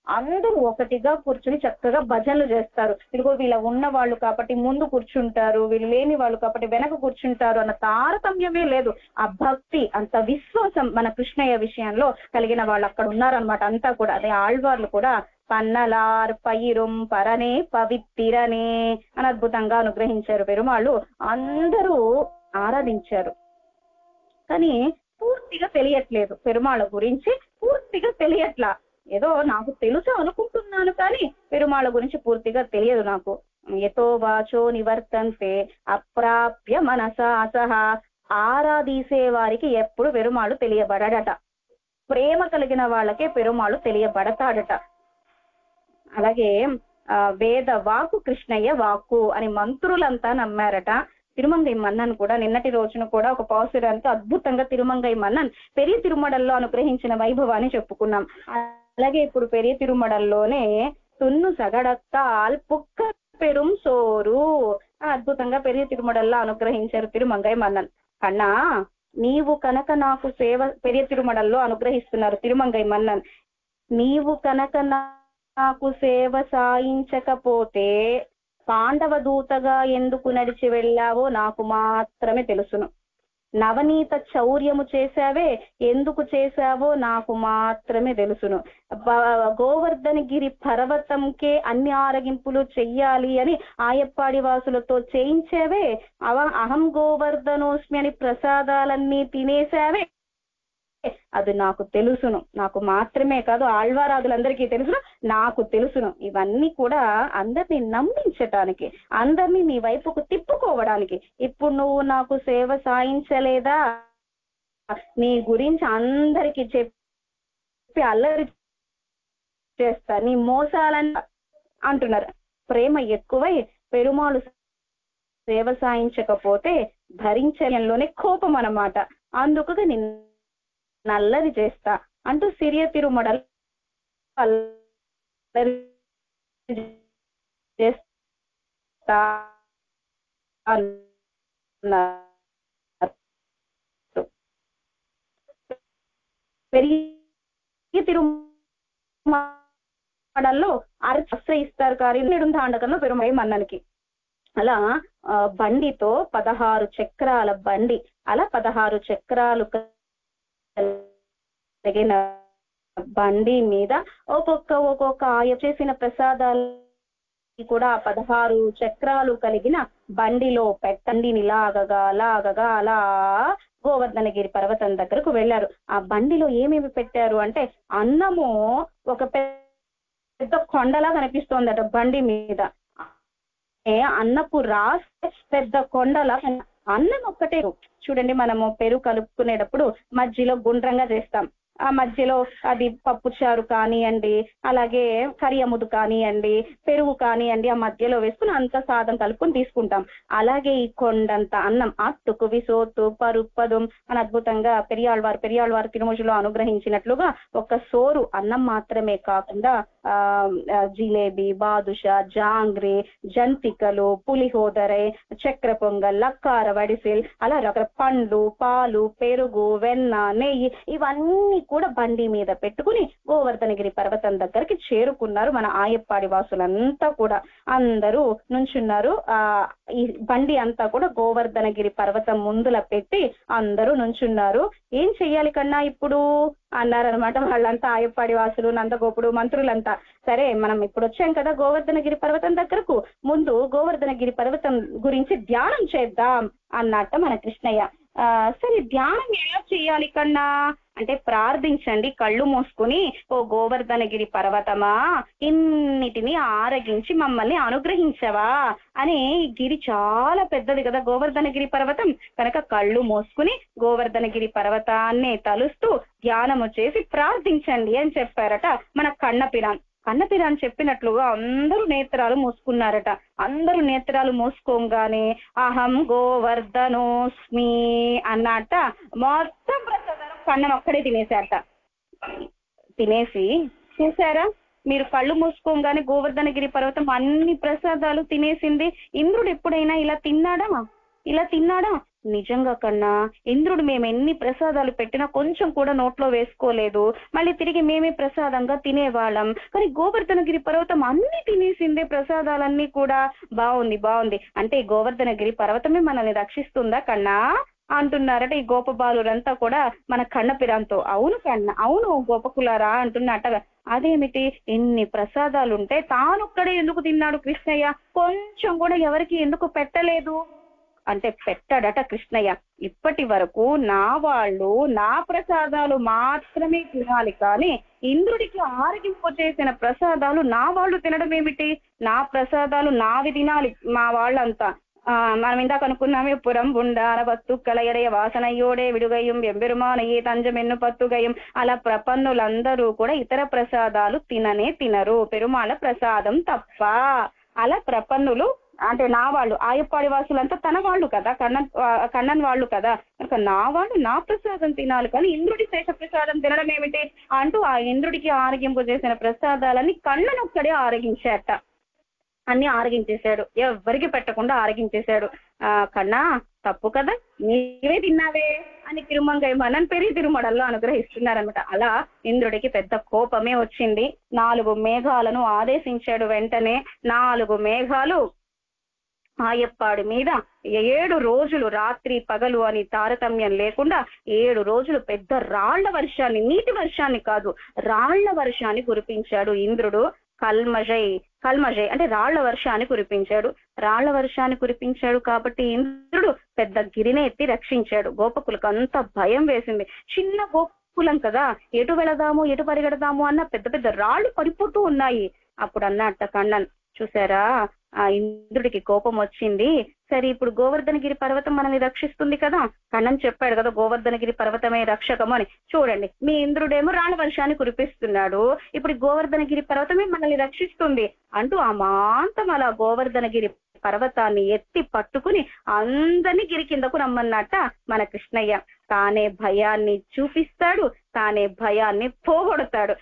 అందరూ ఒకటిగా కూర్చుని చక్కగా భజనలు చేస్తారు. ఇదిగో వీళ్ళ ఉన్న వాళ్ళు కాబట్టి ముందు కూర్చుంటారు, వీళ్ళు లేని వాళ్ళు కాబట్టి వెనక కూర్చుంటారు అన్న తారతమ్యమే లేదు. ఆ భక్తి, అంత విశ్వాసం మన కృష్ణయ్య విషయంలో కలిగిన వాళ్ళు అక్కడ ఉన్నారనమాట. అంతా కూడా అదే ఆళ్వార్లు కూడా పన్నలార్ పయిరుం పరనే పవిత్తిరనే అని అద్భుతంగా అనుగ్రహించారు పెరుమాళ్ళు. అందరూ ఆరాధించారు, కానీ పూర్తిగా తెలియట్లేదు పెరుమాళ్ళ గురించి, పూర్తిగా తెలియట్లా. ఏదో నాకు తెలుసు అనుకుంటున్నాను, కానీ పెరుమాళ్ళ గురించి పూర్తిగా తెలియదు నాకు. యతో వాచో నివర్తంతే అప్రాప్య మనసా సహా. ఆరాధీసే వారికి ఎప్పుడు పెరుమాళ్ళు తెలియబడట, ప్రేమ కలిగిన వాళ్ళకే పెరుమాళ్ళు తెలియబడతాడట. అలాగే వేద వాకు కృష్ణయ్య వాక్కు అని మంత్రులంతా నమ్మారట. తిరుమంగై మన్నన్ కూడా నిన్నటి రోజున కూడా ఒక పాసురానికి అద్భుతంగా తిరుమంగై మన్నన్ పెరియ తిరుమడల్లో అనుగ్రహించిన వైభవాన్ని చెప్పుకున్నాం. అలాగే ఇప్పుడు పెరియ తిరుమడల్లోనే తున్ను సగడక్కాల్ పుక్క పెరుం సోరు అద్భుతంగా పెరియ తిరుమడల్లో అనుగ్రహించారు తిరుమంగై మన్నన్. కన్నా నీవు కనుక నాకు సేవ, పెరియ తిరుమడల్లో అనుగ్రహిస్తున్నారు తిరుమంగై మన్నన్, నీవు కనుక నాకు సేవ సాయించకపోతే పాండవ దూతగా ఎందుకు నడిచి వెళ్ళావో నాకు మాత్రమే తెలుసును. నవనీత చౌర్యము చేశావే, ఎందుకు చేశావో నాకు మాత్రమే తెలుసును. గోవర్ధనగిరి పర్వతంకే అన్ని ఆరగింపులు చెయ్యాలి అని ఆయప్పాడి వాసులతో చేయించావే, అహం గోవర్ధనోస్మి అని ప్రసాదాలన్నీ తినేశావే, అది నాకు తెలుసును. నాకు మాత్రమే కాదు, ఆళ్వారాదులందరికీ తెలుసును, నాకు తెలుసును. ఇవన్నీ కూడా అందరినీ నమ్మించటానికి, అందరినీ నీ వైపుకు తిప్పుకోవడానికి. ఇప్పుడు నువ్వు నాకు సేవ సాయించలేదా, నీ గురించి అందరికి చెప్పి అల్లరి చేస్తా, నీ మోసాలని అంటున్నారు. ప్రేమ ఎక్కువై పెరుమాళు సేవ సాయించకపోతే భరించడంలోనే కోపం అన్నమాట. అందుకు నిన్ను నల్లది చేస్తా అంటూ సిరియ తిరుమడల్ చేస్తా పెరిగి తిరుమడల్లో ఆశ్రయిస్తారు కానీ తాండకంలో పెరుమై మన్ననికి. అలా బండితో 16 చక్రాల బండి, అలా 16 చక్రాలు తగిన బండి మీద ఒక్కొక్క ఆయ చేసిన ప్రసాదాలు కూడా 16 చక్రాలు కలిగిన బండిలో పెట్టండిని లాగగా అలా గోవర్ధనగిరి పర్వతం దగ్గరకు వెళ్ళారు. ఆ బండిలో ఏమేమి పెట్టారు అంటే, అన్నము ఒక పెద్ద కొండలా కనిపిస్తోందట బండి మీద. అన్నపు రాస్తే పెద్ద కొండలా, అన్నం ఒక్కటే. చూడండి, మనము పెరుగు కలుపుకునేటప్పుడు మధ్యలో గుండ్రంగా చేస్తాం, ఆ మధ్యలో అది పప్పుచారు కానివ్వండి, అలాగే కరియముదు కానివ్వండి, పెరుగు కానివ్వండి, ఆ మధ్యలో వేసుకుని అంత సాదం కలుపుకొని తీసుకుంటాం. అలాగే ఈ కొండంత అన్నం అత్తుకు విసోతు పరుపదం అని అద్భుతంగా పెరియాళ్వారు తిరుమలలో అనుగ్రహించినట్లుగా ఒక సోరు అన్నం మాత్రమే కాకుండా జిలేబీ, బాదుషా, జాంగ్రీ, జంతికలు, పులిహోదరై, చక్ర పొంగల్, లక్కార వడిసిల్, అలా రకరకాల పండ్లు, పాలు, పెరుగు, వెన్న, నెయ్యి ఇవన్నీ కూడా బండి మీద పెట్టుకుని గోవర్ధనగిరి పర్వతం దగ్గరికి చేరుకున్నారు. మన ఆయప్పాడి వాసులంతా కూడా అందరూ నుంచున్నారు. ఈ బండి అంతా కూడా గోవర్ధనగిరి పర్వతం ముందుల పెట్టి అందరూ నుంచున్నారు. ఏం చెయ్యాలి కన్నా ఇప్పుడు అన్నారనమాట వాళ్ళంతా, ఆయప్పాడి వాసులు, నందగోపుడు, మంత్రులంతా. సరే, మనం ఇప్పుడు వచ్చాం కదా గోవర్ధనగిరి పర్వతం దగ్గరకు, ముందు గోవర్ధనగిరి పర్వతం గురించి ధ్యానం చేద్దాం అన్నట్ట మన కృష్ణయ్య. సరే, ధ్యానం ఎలా చేయాలి కన్నా అంటే, ప్రార్థించండి కళ్ళు మూసుకుని, ఓ గోవర్ధనగిరి పర్వతమా, ఇన్నిటిని ఆరగించి మమ్మల్ని అనుగ్రహించవా అని. గిరి చాలా పెద్దది కదా గోవర్ధనగిరి పర్వతం, కనుక కళ్ళు మూసుకుని గోవర్ధనగిరి పర్వతాన్ని తలుస్తూ ధ్యానము చేసి ప్రార్థించండి అని చెప్పారట మన కన్నపిరాన్. చెప్పినట్లుగా అందరూ నేత్రాలు మూసుకున్నారట. అందరూ నేత్రాలు మూసుకోగానే అహం గోవర్ధనోస్మి అన్నట్ట మొత్తం ప్రసాదం కన్నను ఒక్కడే తినేశారట. తినేసి, చూసారా మీరు, కళ్ళు మూసుకోగానే గోవర్ధనగిరి పర్వతం అన్ని ప్రసాదాలు తినేసింది. ఇంద్రుడు ఎప్పుడైనా ఇలా తిన్నాడా? నిజంగా కన్నా ఇంద్రుడు మేము ఎన్ని ప్రసాదాలు పెట్టినా కొంచెం కూడా నోట్లో వేసుకోలేదు, మళ్ళీ తిరిగి మేమే ప్రసాదంగా తినేవాళ్ళం, కానీ గోవర్ధనగిరి పర్వతం అన్ని తినేసిందే ప్రసాదాలన్నీ కూడా. బాగుంది బాగుంది, అంటే ఈ గోవర్ధనగిరి పర్వతమే మనల్ని రక్షిస్తుందా కన్నా అంటున్నారట ఈ గోపబాలురంతా కూడా మన కన్నపిరాంతో. అవును కన్న, అవును గోపకులారా అంటున్నట్టగా. అదేమిటి ఇన్ని ప్రసాదాలుంటే తానొక్కడే ఎందుకు తిన్నాడు కృష్ణయ్య, కొంచెం కూడా ఎవరికి ఎందుకు పెట్టలేదు అంటే పెట్టాడట కృష్ణయ్య. ఇప్పటి వరకు నా వాళ్ళు నా ప్రసాదాలు మాత్రమే తినాలి, కానీ ఇంద్రుడికి ఆరగింపు చేసిన ప్రసాదాలు నా వాళ్ళు తినడం ఏమిటి, నా ప్రసాదాలు నావి తినాలి మా వాళ్ళంతా. మనం ఇందాక అనుకున్నామే, పురం బుండార పత్తు కలయடைய వాసనయ్యోడే విడుగయం ఎంబెరుమానయ్యే తంజమెన్ను పత్తుగయం. అలా ప్రపన్నులందరూ కూడా ఇతర ప్రసాదాలు తినరు, పెరుమాళ ప్రసాదం తప్ప. అలా ప్రపన్నులు అంటే నా వాళ్ళు ఆయప్పాడి వాసులంతా తన వాళ్ళు కదా, కన్నన్ వాళ్ళు కదా, కనుక నా వాళ్ళు నా ప్రసాదం తినాలి, కానీ ఇంద్రుడి శేష ప్రసాదం తినడం ఏమిటి అంటూ ఆ ఇంద్రుడికి ఆరగింపు చేసిన ప్రసాదాలన్నీ కన్ననొక్కడే ఆరగించాట. అన్ని ఆరగించేశాడు, ఎవ్వరికి పెట్టకుండా ఆరగించేశాడు. కన్నా తప్పు కదా, నీవే తిన్నావే అని తిరుమంగై మనన్ పెరిగి తిరుమడల్లో అనుగ్రహిస్తున్నారనమాట. అలా ఇంద్రుడికి పెద్ద కోపమే వచ్చింది. 4 మేఘాలను ఆదేశించాడు. వెంటనే 4 మేఘాలు ఆయప్పాడి మీద 7 రోజులు రాత్రి పగలు అని తారతమ్యం లేకుండా 7 రోజులు పెద్ద రాళ్ల వర్షాన్ని, నీటి వర్షాన్ని కాదు రాళ్ల వర్షాన్ని కురిపించాడు ఇంద్రుడు. కల్మజై అంటే రాళ్ల వర్షాన్ని కురిపించాడు. రాళ్ల వర్షాన్ని కురిపించాడు కాబట్టి ఇంద్రుడు పెద్ద గిరిని ఎత్తి రక్షించాడు. గోపకులకు అంత భయం వేసింది. చిన్న గోకులం కదా, ఎటు వెళదాము ఎటు పరిగెడదాము అన్న పెద్ద పెద్ద రాళ్లు పడిపోతూ ఉన్నాయి. అప్పుడు అన్నట్ట కన్నన్, చూసారా ఆ ఇంద్రుడికి కోపం వచ్చింది, సరే ఇప్పుడు గోవర్ధనగిరి పర్వతం మనల్ని రక్షిస్తుంది కదా, కన్నన్ చెప్పాడు కదా గోవర్ధనగిరి పర్వతమే రక్షకము అని. చూడండి మీ ఇంద్రుడేమో రాళ్ళ వర్షాన్ని కురిపిస్తున్నాడు, ఇప్పుడు గోవర్ధనగిరి పర్వతమే మనల్ని రక్షిస్తుంది అంటూ అమాంతం అలా గోవర్ధనగిరి పర్వతాన్ని ఎత్తి పట్టుకుని అందరినీ గిరి కిందకు రమ్మన్నట్ట మన కృష్ణయ్య. తానే భయాన్ని చూపిస్తాడు, తానే భయాన్ని పోగొడతాడు.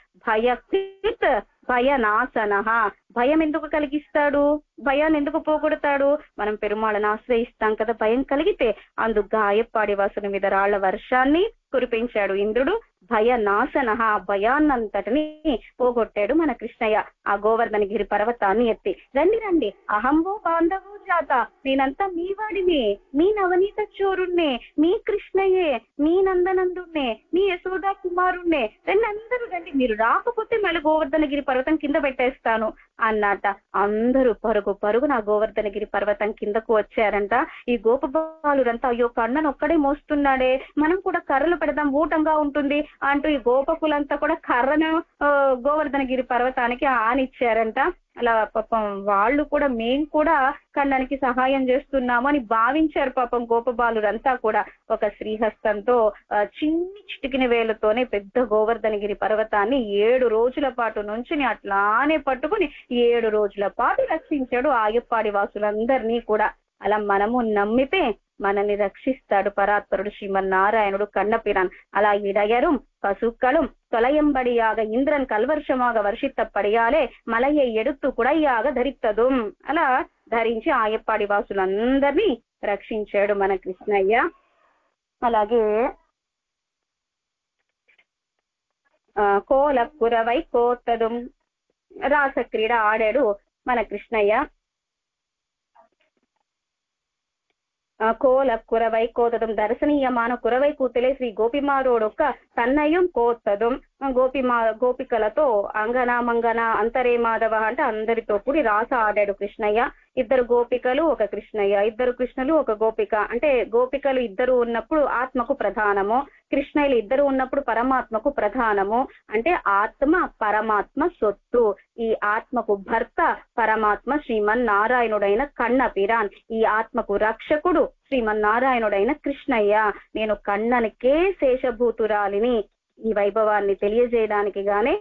భయనాశన, భయం ఎందుకు కలిగిస్తాడు, భయాన్ని ఎందుకు పోగొడతాడు, మనం పెరుమాళను ఆశ్రయిస్తాం కదా, భయం కలిగితే అందుకు గాయపాడి వాసుని మీద రాళ్ల వర్షాన్ని కురిపించాడు ఇంద్రుడు. భయనాశన, భయాన్నంతటిని పోగొట్టాడు మన కృష్ణయ్య ఆ గోవర్ధనగిరి పర్వతాన్ని ఎత్తి. రండి రండి అహంబో బాంధవో జాత, నేనంతా మీ వాడిని, మీ నవనీత చోరుణ్ణే, మీ కృష్ణయ్యే, మీ నందనందుణ్ణే, మీ యశోదా కుమారుణ్ణే, రండి అందరూ రండి, మీరు రాకపోతే మళ్ళీ గోవర్ధనగిరి పర్వతం కింద పెట్టేస్తాను అన్నట. అందరూ పరుగు పరుగు నా గోవర్ధనగిరి పర్వతం కిందకు వచ్చారంట. ఈ గోపబాలురంతా అయ్యో కన్నను ఒక్కడే మోస్తున్నాడే, మనం కూడా కర్రలు పెడదాం ఊటంగా ఉంటుంది అంటూ ఈ గోపకులంతా కూడా కర్రను గోవర్ధనగిరి పర్వతానికి ఆనిచ్చారంట. అలా పాపం వాళ్ళు కూడా మేం కూడా కన్ననికి సహాయం చేస్తున్నాము అని భావించారు పాపం గోపబాలురంతా కూడా. ఒక శ్రీహస్తంతో చిన్ని చిటికిన వేలతోనే పెద్ద గోవర్ధనగిరి పర్వతాన్ని 7 రోజుల పాటు నుంచుని అట్లానే పట్టుకుని 7 రోజుల పాటు రక్షించాడు ఆయప్పాడి వాసులందరినీ కూడా. అలా మనము నమ్మితే మనల్ని రక్షిస్తాడు పరాత్పరుడు శ్రీమన్నారాయణుడు కన్నపిరాన్. అలా ఇడయரும் பசுக்களும் தொலையம்படியாக இந்திரன் கல்வர்ஷமாக వర్షిత్తపడియాలే మలయ ఎడుత్తు కుడయ్యాగ ధరిత్తదుం. అలా ధరించి ఆయప్పాడి వాసులందరినీ రక్షించాడు మన కృష్ణయ్య. అలాగే కోల కురవై కోత్తదుం రాసక్రీడ ఆడాడు మన కృష్ణయ్య. கோல குறவை கோத்ததும் దర్శనీయమాన కురవై కూతులే శ్రీ గోపిమారోడొక్క తన్నయం కోత్తదుం. గోపికలతో అంగన మంగన అంతరే మాధవ అంటే అందరితో కూడి రాస ఆడాడు కృష్ణయ్య. 2 గోపికలు 1 కృష్ణయ్య, 2 కృష్ణులు 1 గోపిక. అంటే గోపికలు 2 ఉన్నప్పుడు ఆత్మకు ప్రధానము, కృష్ణయ్యలు 2 ఉన్నప్పుడు పరమాత్మకు ప్రధానము. అంటే ఆత్మ పరమాత్మ సొత్తు. ఈ ఆత్మకు భర్త పరమాత్మ శ్రీమన్నారాయణుడైన కన్నపిరాన్, ఈ ఆత్మకు రక్షకుడు శ్రీమన్నారాయణుడైన కృష్ణయ్య. నేను కన్ననికే శేషభూతురాలిని. ఈ వైభవాన్ని తెలియజేయడానికి గానే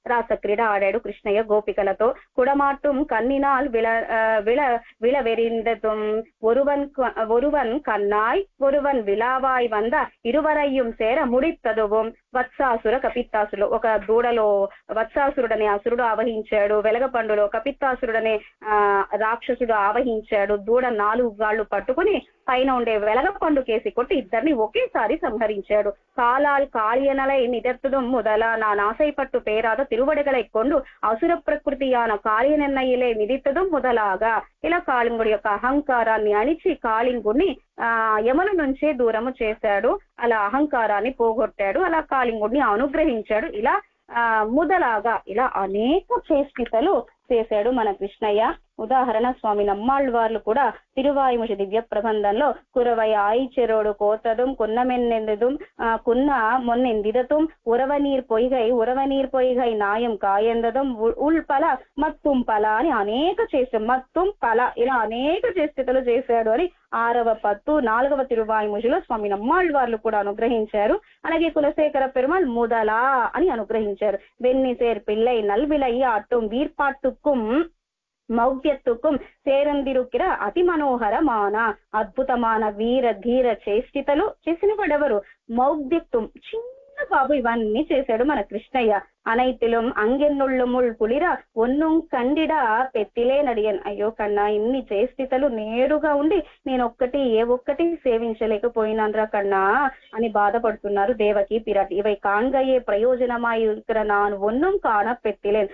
రాసక్రీడ ఆడాడు కృష్ణయ్య గోపికలతో. కుడమాట్టుం కన్నినాల్ విళవెరిందతుం ஒருவன் கண்ணாய் ஒருவன் విలావాయ్ వంద ఇరువరయ్యం సేర ముడిత్తదువం వత్సాసుర కపిత్తాసులు. ఒక దూడలో వత్సాసురుడనే అసురుడు ఆవహించాడు, వెలగపండులో కపిత్తాసురుడనే రాక్షసుడు ఆవహించాడు. దూడ 4 గాళ్ళు పట్టుకుని పైన ఉండే వెలగపండు కేసి కొట్టి ఇద్దరిని ఒకేసారి సంహరించాడు. కాలాల్ కాళియనలై నిదెత్తడం முதலா நான் ஆசைப்பட்டு பேராத తిరువడిగలై కొండు అసుర ప్రకృతియాన కాళియనన్నయ్యలే మిదిత్తడం మొదలాగా. ఇలా కాళింగుడి యొక్క అహంకారాన్ని అణిచి కాళింగుడిని యమున నుంచే దూరము చేశాడు. అలా అహంకారాన్ని పోగొట్టాడు, అలా కాళింగుడిని అనుగ్రహించాడు. ఇలా మొదలాగా ఇలా అనేక చేష్టితలు చేశాడు మన కృష్ణయ్య. ఉదాహరణ స్వామి నమ్మాళ్ళవార్లు కూడా తిరువాయుముషి దివ్య ప్రబంధంలో కురవై ఆయిచెరోడు కోతదుం కున్నమెన్నెందుం కున్న మొన్నెందిదతుం ఉరవనీర్ పొయ్గై నాయం కాయందదం ఉల్పల మత్తుం పల అని అనేక చేశాడు. మత్తుం పల ఇలా అనేక చేష్టితలు చేశాడు అని 6వ పత్తు 4వ తిరువాయుముషిలో స్వామి నమ్మాళ్ళవార్లు కూడా అనుగ్రహించారు. అలాగే కులశేఖర పెరుమాళ్ ముదలా అని అనుగ్రహించారు. వెన్నిసేర్ పిల్లై నల్విలై ఆటం వీర్పాట్టుకుం మౌగ్యత్తుకుం సేరందిరుకిర అతి మనోహరమాన అద్భుతమైన వీర ధీర చేష్టితలు చేసిన వాడెవరు? మౌగ్యత్వం చిన్న బాబు ఇవన్నీ చేశాడు మన కృష్ణయ్య. అనైతిலும் అంగెన్నుళ్ళుముల్ పులిర ఒన్నుం కండిడా పెత్తిలే నడియన్. అయ్యో కన్నా, ఇన్ని చేష్టితలు నేరుగా ఉండి నేను ఏ ఒక్కటి సేవించలేకపోయినాన్రా కన్నా అని బాధపడుతున్నారు దేవకి పిరాటి. ఇవై కాంగయ్యే ప్రయోజనమాయి నాను ఒన్నుం కాణ పెత్తిలేన్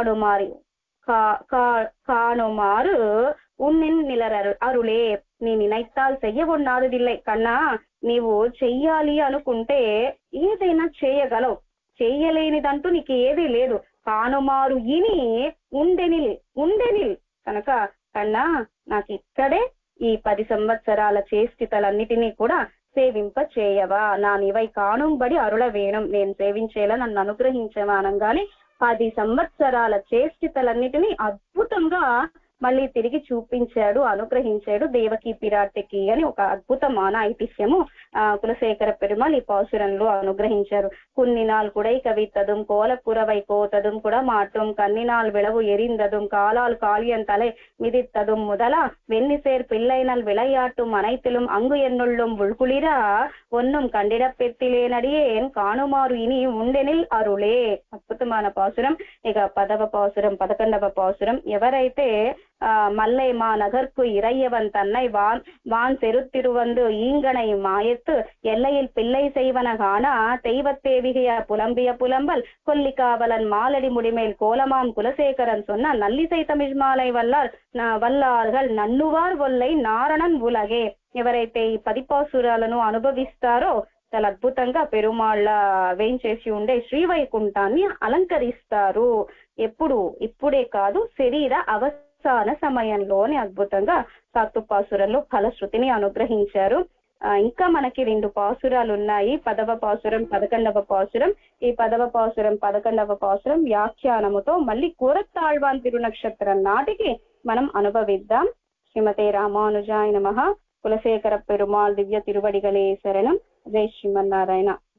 காணுமாறு உன்னின் நிலர் అరులే. నీ నినైతాల్ చెయ్య ఉన్నాదిల్లే కన్నా, నీవు చెయ్యాలి అనుకుంటే ఏదైనా చేయగలవు, చెయ్యలేనిదంటూ నీకు ఏదీ లేదు. కానుమారు ఇని ఉండెనిల్ కనుక కన్నా నాకు ఇక్కడే ఈ 10 సంవత్సరాల చేష్టితలన్నిటినీ కూడా సేవింప చేయవా, నా నీవై కాణుంబడి అరుల వేణం, నేను సేవించేలా నన్ను అనుగ్రహించవా అనగానే 10 సంవత్సరాల చేష్టితలన్నిటినీ అద్భుతంగా మళ్ళీ తిరిగి చూపించాడు, అనుగ్రహించాడు దేవకి పిరాటికి అని ఒక అద్భుతమైన ఐతిహ్యము కులశేఖర పెరుమాళ్ ఈ పాసురంలో అనుగ్రహించారు. కున్నినాల్ కుడై కవిత్తదుం కోలపురవై కోతదుం కూడా మాటం కన్నినాల్ విళవు ఎరిందదుం కాలాల్ కాళియన్ తலை మిదిత్తదుం முதலா வெண்ணிசேர் பிள்ளைனல் விளையாட்டும் அனைத்திலும் அங்கு என்னுள்ளும் உள்குளிரா ஒன்னும் கண்டிட பெத்திலேனடிయేన్ కానుమారు ఇని ఉండెనిల్ అరులే. అద్భుతమైన పాసురం. ఇక 10వ పాసురం 11వ పాసురం. ఎవరైతే மல்லை மா நகர்க்கு இறையவன் தன்னை வான் செருத்திருவந்து ஈங்கனை மாயத்து எல்லையில் பிள்ளை செய்வன காணா தெய்வத்தேவிகைய புலம்பிய புலம்பல் கொல்லிக்காவலன் மாலடி முடிமேல் கோலமாம் குலசேகரன் சொன்ன நல்லிசை தமிழ் மாலை వల్లార్గల్ నన్నువార్ వొల్లై నారణన్ ఉలగే. ఎవరైతే ఈ 10 పాసురాలను అనుభవిస్తారో చాలా అద్భుతంగా పెరుమాళ్ళ వేయించేసి ఉండే శ్రీవైకుంఠాన్ని అలంకరిస్తారు. ఇప్పుడే కాదు, శరీర అవసాన సమయంలోని అద్భుతంగా సాత్తుపాసురంలో ఫలశ్రుతిని అనుగ్రహించారు. ఇంకా మనకి 2 పాసురాలు ఉన్నాయి. 10వ పాసురం 11వ పాసురం. ఈ 10వ పాసురం 11వ పాసురం వ్యాఖ్యానముతో మళ్ళీ కూరత్తాళ్వాన్ తిరునక్షత్రం నాటికి మనం అనుభవిద్దాం. శ్రీమతే రామానుజాయ నమః. కులశేఖర పెరుమాళ్ దివ్య తిరువడిగలే శరణం. జై శ్రీమన్నారాయణ.